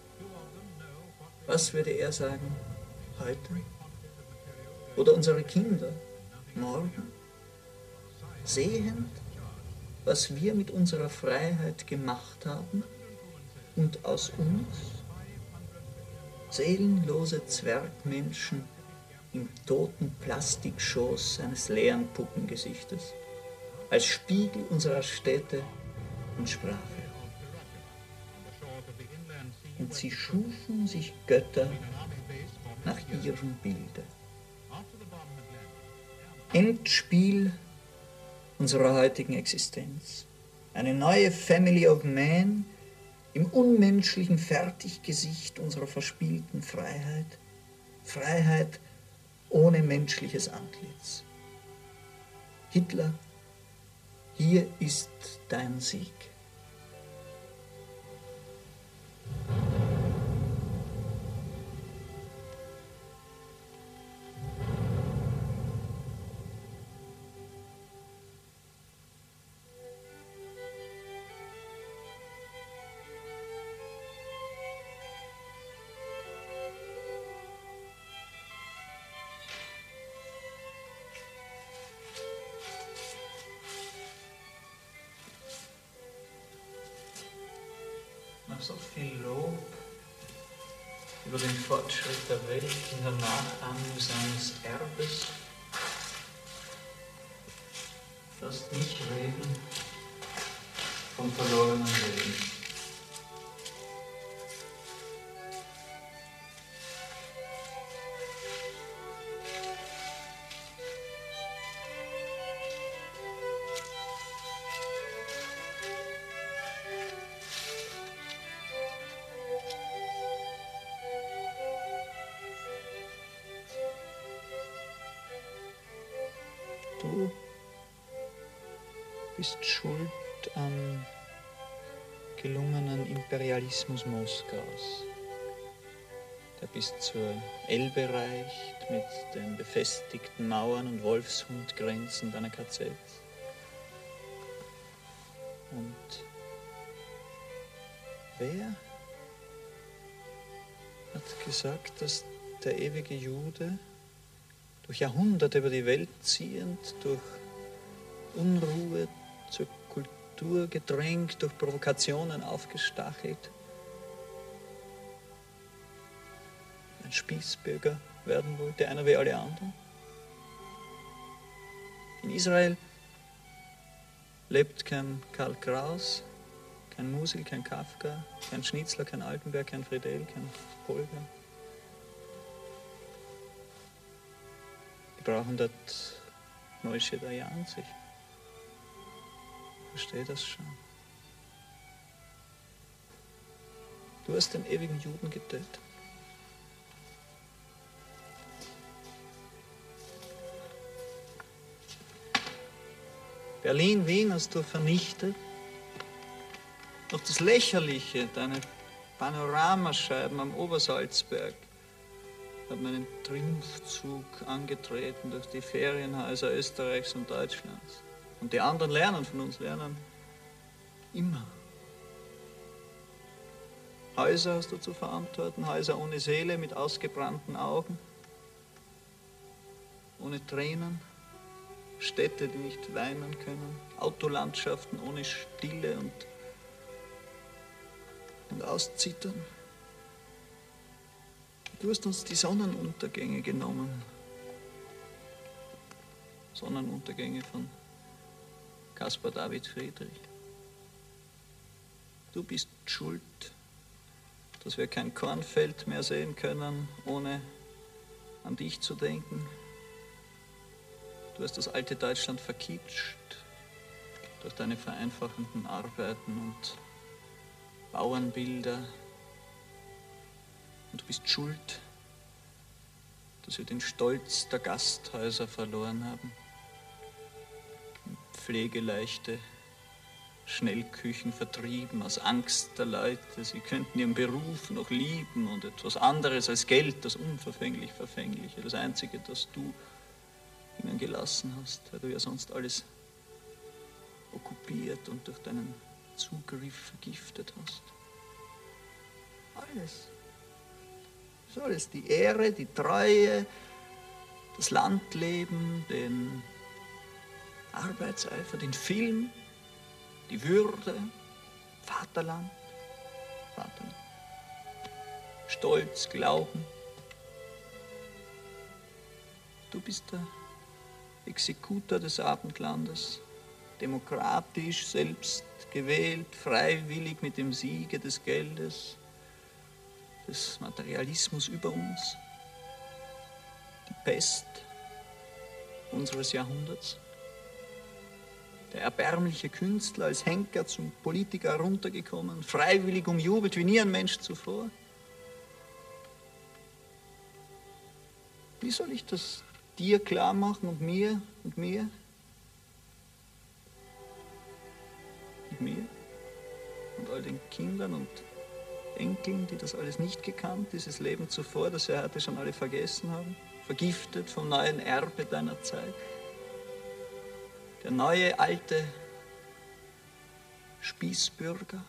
Was würde er sagen heute? Oder unsere Kinder morgen? Sehend, was wir mit unserer Freiheit gemacht haben und aus uns? Seelenlose Zwergmenschen im toten Plastikschoß eines leeren Puppengesichtes, als Spiegel unserer Städte und Sprache. Und sie schufen sich Götter nach ihrem Bilde. Endspiel unserer heutigen Existenz. Eine neue Family of Man im unmenschlichen Fertiggesicht unserer verspielten Freiheit. Freiheit ohne menschliches Antlitz. Hitler, hier ist dein Sieg. Nach so viel Lob über den Fortschritt der Welt in der Nachahmung seines Erbes, lasst mich reden vom verlorenen Leben. Du bist schuld am gelungenen Imperialismus Moskaus, der bis zur Elbe reicht mit den befestigten Mauern und Wolfshundgrenzen deiner KZs. Und wer hat gesagt, dass der ewige Jude durch Jahrhunderte über die Welt ziehend, durch Unruhe zur Kultur gedrängt, durch Provokationen aufgestachelt, ein Spießbürger werden wollte, einer wie alle anderen? In Israel lebt kein Karl Kraus, kein Musil, kein Kafka, kein Schnitzler, kein Altenberg, kein Friedel, kein Polger. Wir brauchen dort Moshe Dayan sich. Verstehe das schon. Du hast den ewigen Juden getötet. Berlin, Wien hast du vernichtet. Doch das Lächerliche, deine Panoramascheiben am Obersalzberg, haben einen Triumphzug angetreten durch die Ferienhäuser Österreichs und Deutschlands. Und die anderen lernen von uns, lernen immer. Häuser hast du zu verantworten, Häuser ohne Seele, mit ausgebrannten Augen, ohne Tränen. Städte, die nicht weinen können, Autolandschaften ohne Stille und Auszittern. Du hast uns die Sonnenuntergänge genommen. Sonnenuntergänge von Caspar David Friedrich. Du bist schuld, dass wir kein Kornfeld mehr sehen können, ohne an dich zu denken. Du hast das alte Deutschland verkitscht durch deine vereinfachenden Arbeiten und Bauernbilder. Und du bist schuld, dass wir den Stolz der Gasthäuser verloren haben. Pflegeleichte Schnellküchen vertrieben aus Angst der Leute. Sie könnten ihren Beruf noch lieben und etwas anderes als Geld, das unverfänglich Verfängliche, das Einzige, das du ihnen gelassen hast, weil du ja sonst alles okkupiert und durch deinen Zugriff vergiftet hast. Alles. Das ist alles. Die Ehre, die Treue, das Landleben, den Arbeitseifer, den Film, die Würde, Vaterland, Vaterland. Stolz, Glauben. Du bist der Exekutor des Abendlandes, demokratisch, selbst gewählt, freiwillig mit dem Siege des Geldes, des Materialismus über uns, die Pest unseres Jahrhunderts, der erbärmliche Künstler als Henker zum Politiker heruntergekommen, freiwillig umjubelt wie nie ein Mensch zuvor. Wie soll ich das dir klar machen und mir und mir? Und mir? Und all den Kindern und Enkeln, die das alles nicht gekannt, dieses Leben zuvor, das wir heute schon alle vergessen haben, vergiftet vom neuen Erbe deiner Zeit. Der neue, alte Spießbürger.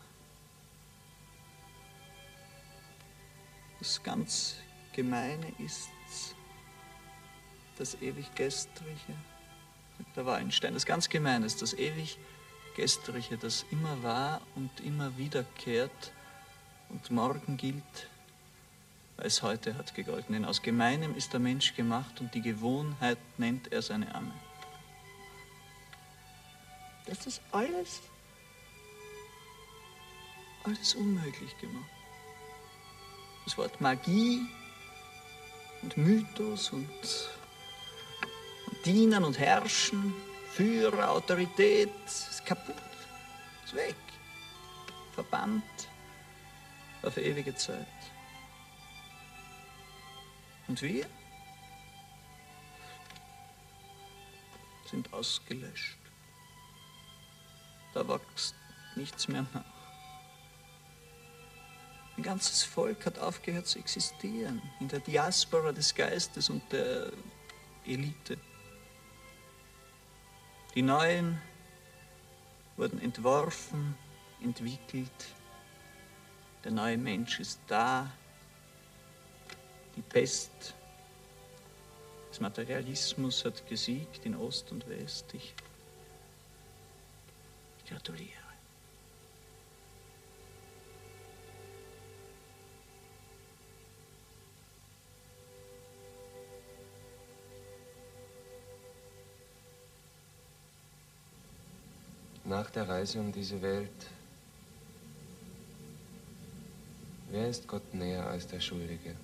Das ganz Gemeine ist's, das ewig Gestrige, sagt der Wallenstein. Das ganz Gemeine ist das ewig Gestrige, das immer war und immer wiederkehrt und morgen gilt, weil es heute hat gegolten. Denn aus Gemeinem ist der Mensch gemacht und die Gewohnheit nennt er seine Amme. Das ist alles unmöglich gemacht. Das Wort Magie und Mythos und Dienen und Herrschen, Führer, Autorität, ist kaputt, ist weg, verbannt auf ewige Zeit. Und wir sind ausgelöscht. Da wächst nichts mehr nach. Ein ganzes Volk hat aufgehört zu existieren, in der Diaspora des Geistes und der Elite. Die Neuen wurden entworfen, entwickelt. Der neue Mensch ist da. Die Pest des Materialismus hat gesiegt in Ost und West. Ich gratuliere. Nach der Reise um diese Welt, wer ist Gott näher als der Schuldige?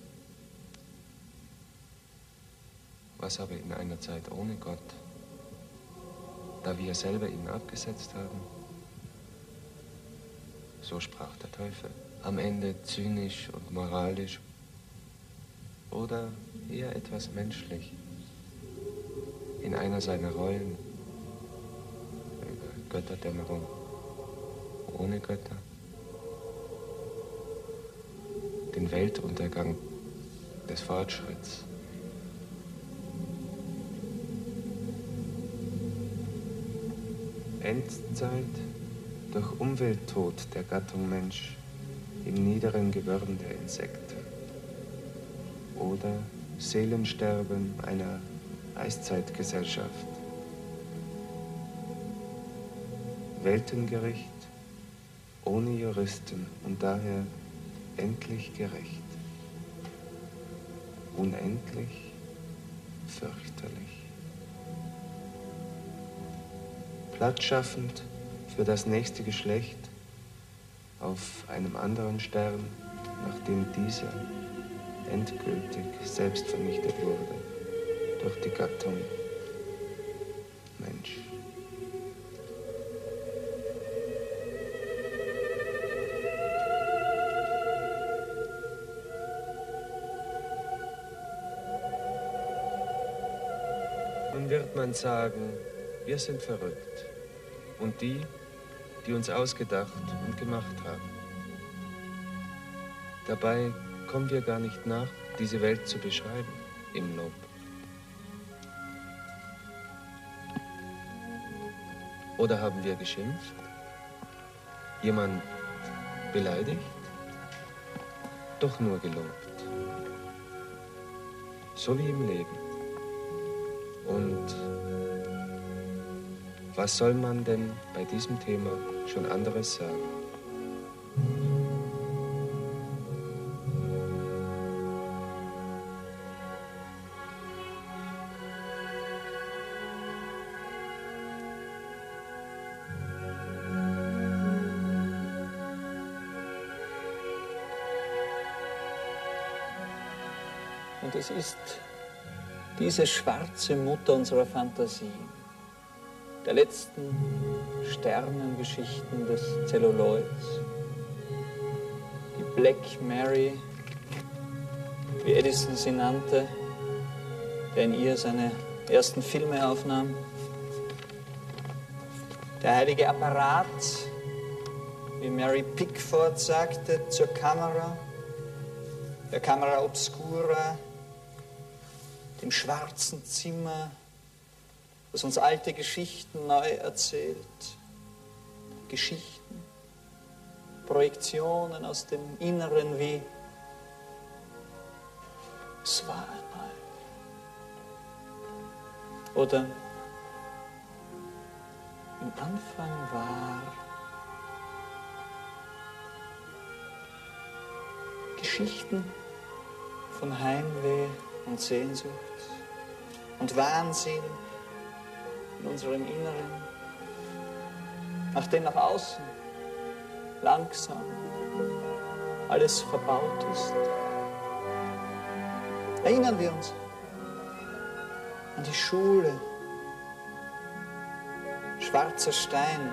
Was aber in einer Zeit ohne Gott, da wir selber ihn abgesetzt haben? So sprach der Teufel. am Ende zynisch und moralisch oder eher etwas menschlich in einer seiner Rollen, Götterdämmerung, ohne Götter, den Weltuntergang des Fortschritts. Endzeit durch Umwelttod der Gattung Mensch im niederen Gewirren der Insekten oder Seelensterben einer Eiszeitgesellschaft. Weltengericht ohne Juristen und daher endlich gerecht. Unendlich fürchterlich. Platz schaffend für das nächste Geschlecht auf einem anderen Stern, nachdem dieser endgültig selbst vernichtet wurde durch die Gattung Mensch. Nun wird man sagen, wir sind verrückt. Und die uns ausgedacht und gemacht haben. Dabei kommen wir gar nicht nach, diese Welt zu beschreiben im Lob. Oder haben wir geschimpft? Jemand beleidigt? Doch nur gelobt. So wie im Leben. Und was soll man denn bei diesem Thema schon anderes sagen? Und es ist diese schwarze Mutter unserer Fantasie, der letzten Sternengeschichten des Zelluloids, die Black Mary, wie Edison sie nannte, der in ihr seine ersten Filme aufnahm, der heilige Apparat, wie Mary Pickford sagte, zur Kamera, der Camera Obscura, dem schwarzen Zimmer, das uns alte Geschichten neu erzählt. Geschichten, Projektionen aus dem Inneren wie es war einmal. Oder im Anfang war Geschichten von Heimweh und Sehnsucht und Wahnsinn in unserem Inneren, nachdem nach außen langsam alles verbaut ist. Erinnern wir uns an die Schule, schwarzer Stein,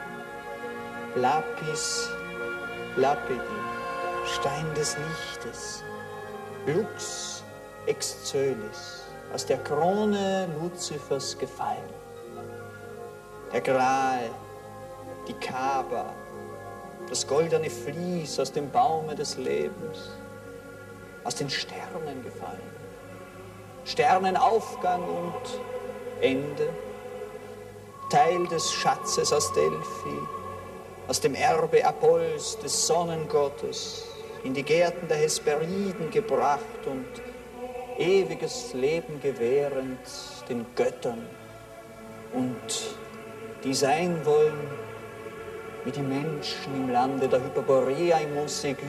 Lapis lapidi, Stein des Lichtes, Lux excoelis, aus der Krone Luzifers gefallen. Der Gral, die Kaba, das goldene Vlies aus dem Baume des Lebens, aus den Sternen gefallen. Sternenaufgang und Ende, Teil des Schatzes aus Delphi, aus dem Erbe Apolls, des Sonnengottes, in die Gärten der Hesperiden gebracht und ewiges Leben gewährend den Göttern und die sein wollen wie die Menschen im Lande der Hyperborea im Montségur.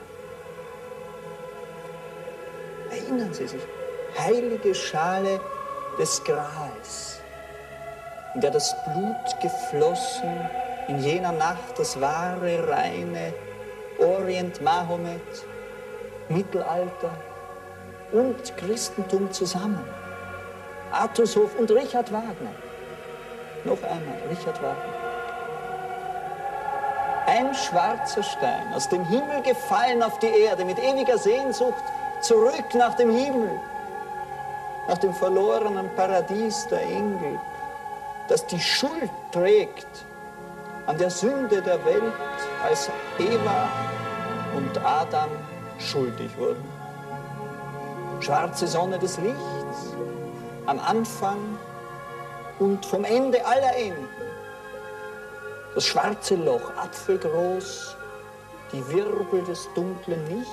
Erinnern Sie sich, heilige Schale des Grals, in der das Blut geflossen, in jener Nacht das wahre, reine Orient Mahomet, Mittelalter und Christentum zusammen. Artushof und Richard Wagner. Noch einmal, Richard Wagner. Ein schwarzer Stein, aus dem Himmel gefallen auf die Erde, mit ewiger Sehnsucht zurück nach dem Himmel, nach dem verlorenen Paradies der Engel, das die Schuld trägt an der Sünde der Welt, als Eva und Adam schuldig wurden. Schwarze Sonne des Lichts, am Anfang und vom Ende aller Enden. Das schwarze Loch, apfelgroß, die Wirbel des dunklen Nichts,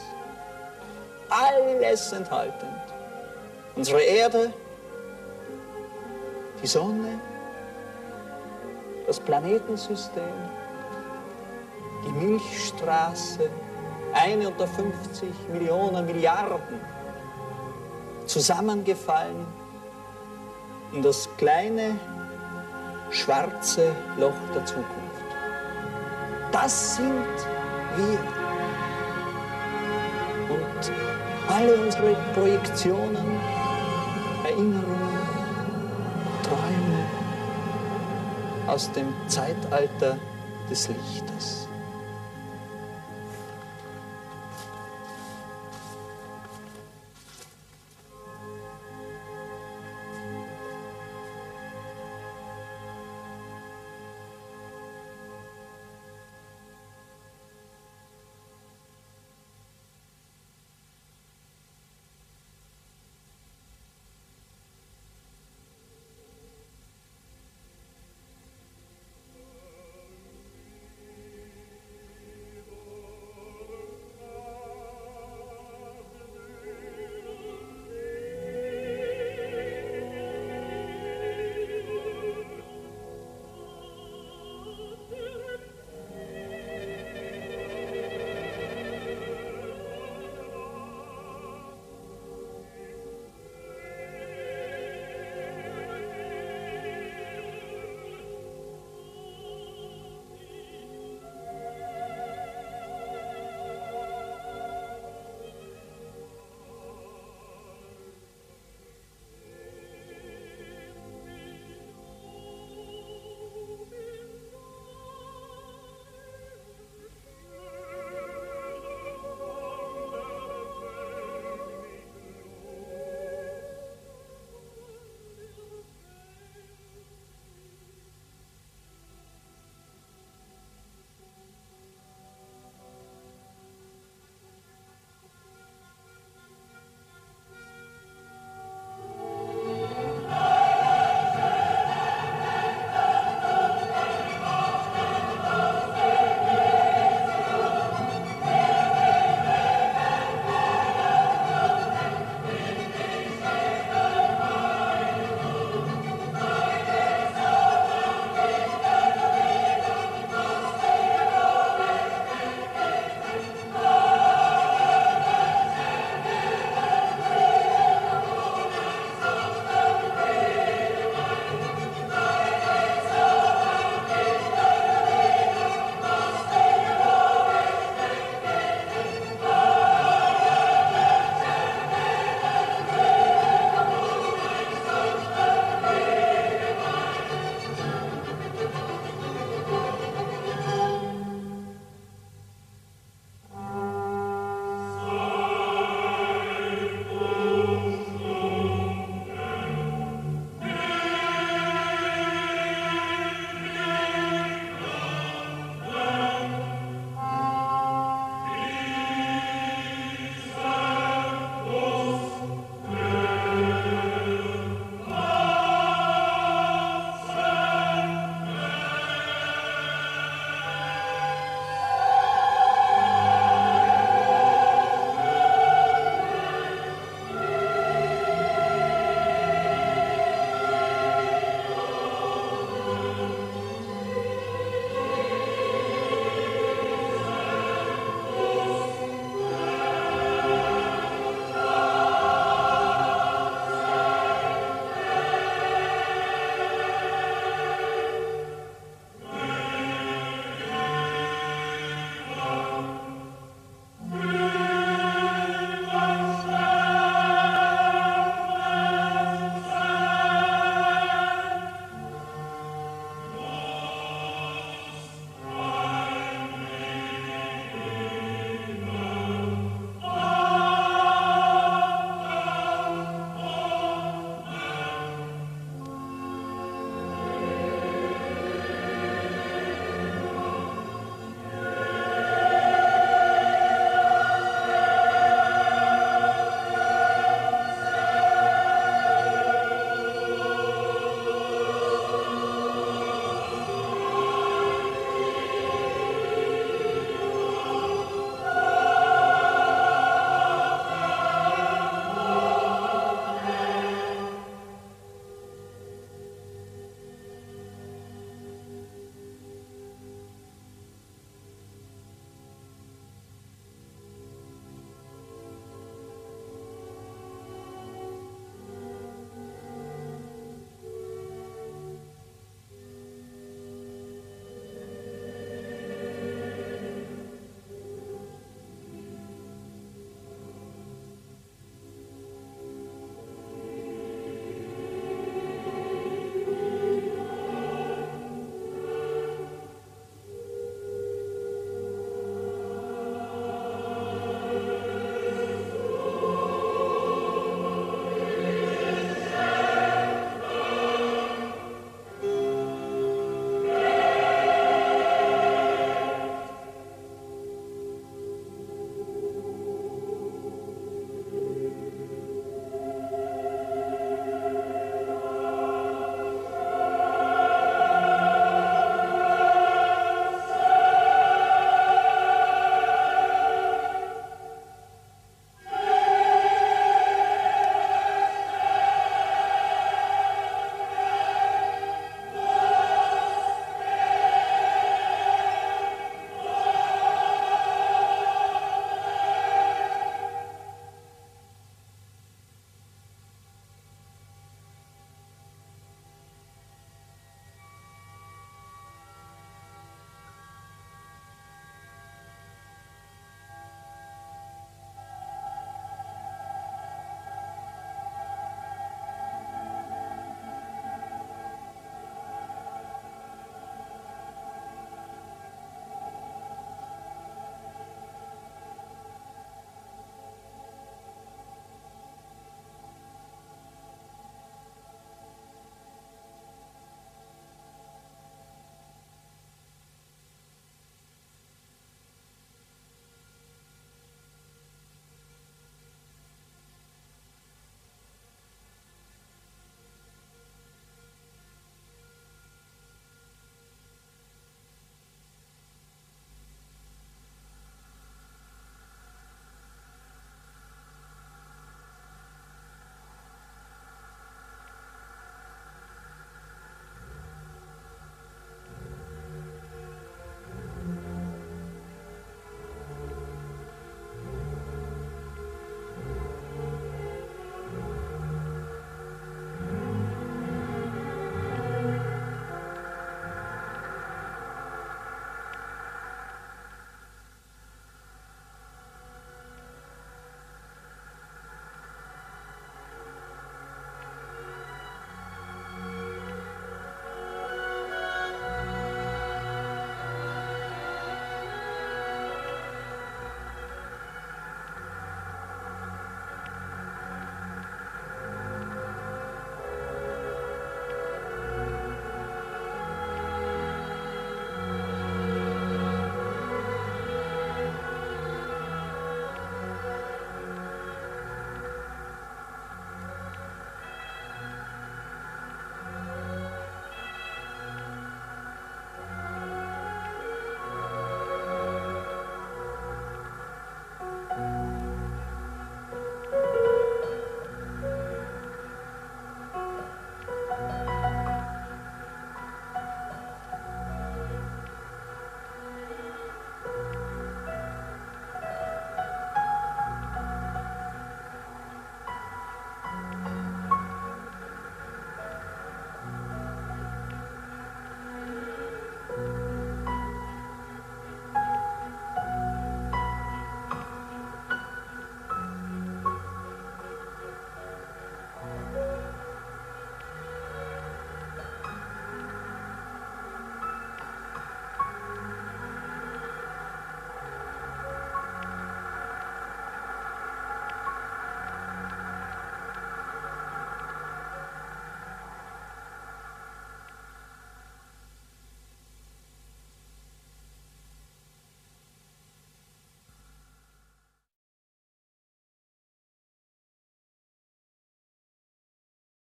alles enthaltend. Unsere Erde, die Sonne, das Planetensystem, die Milchstraße, 1 unter 50 Millionen Milliarden, zusammengefallen in das kleine schwarze Loch der Zukunft. Das sind wir. Und alle unsere Projektionen, Erinnerungen, Träume aus dem Zeitalter des Lichtes.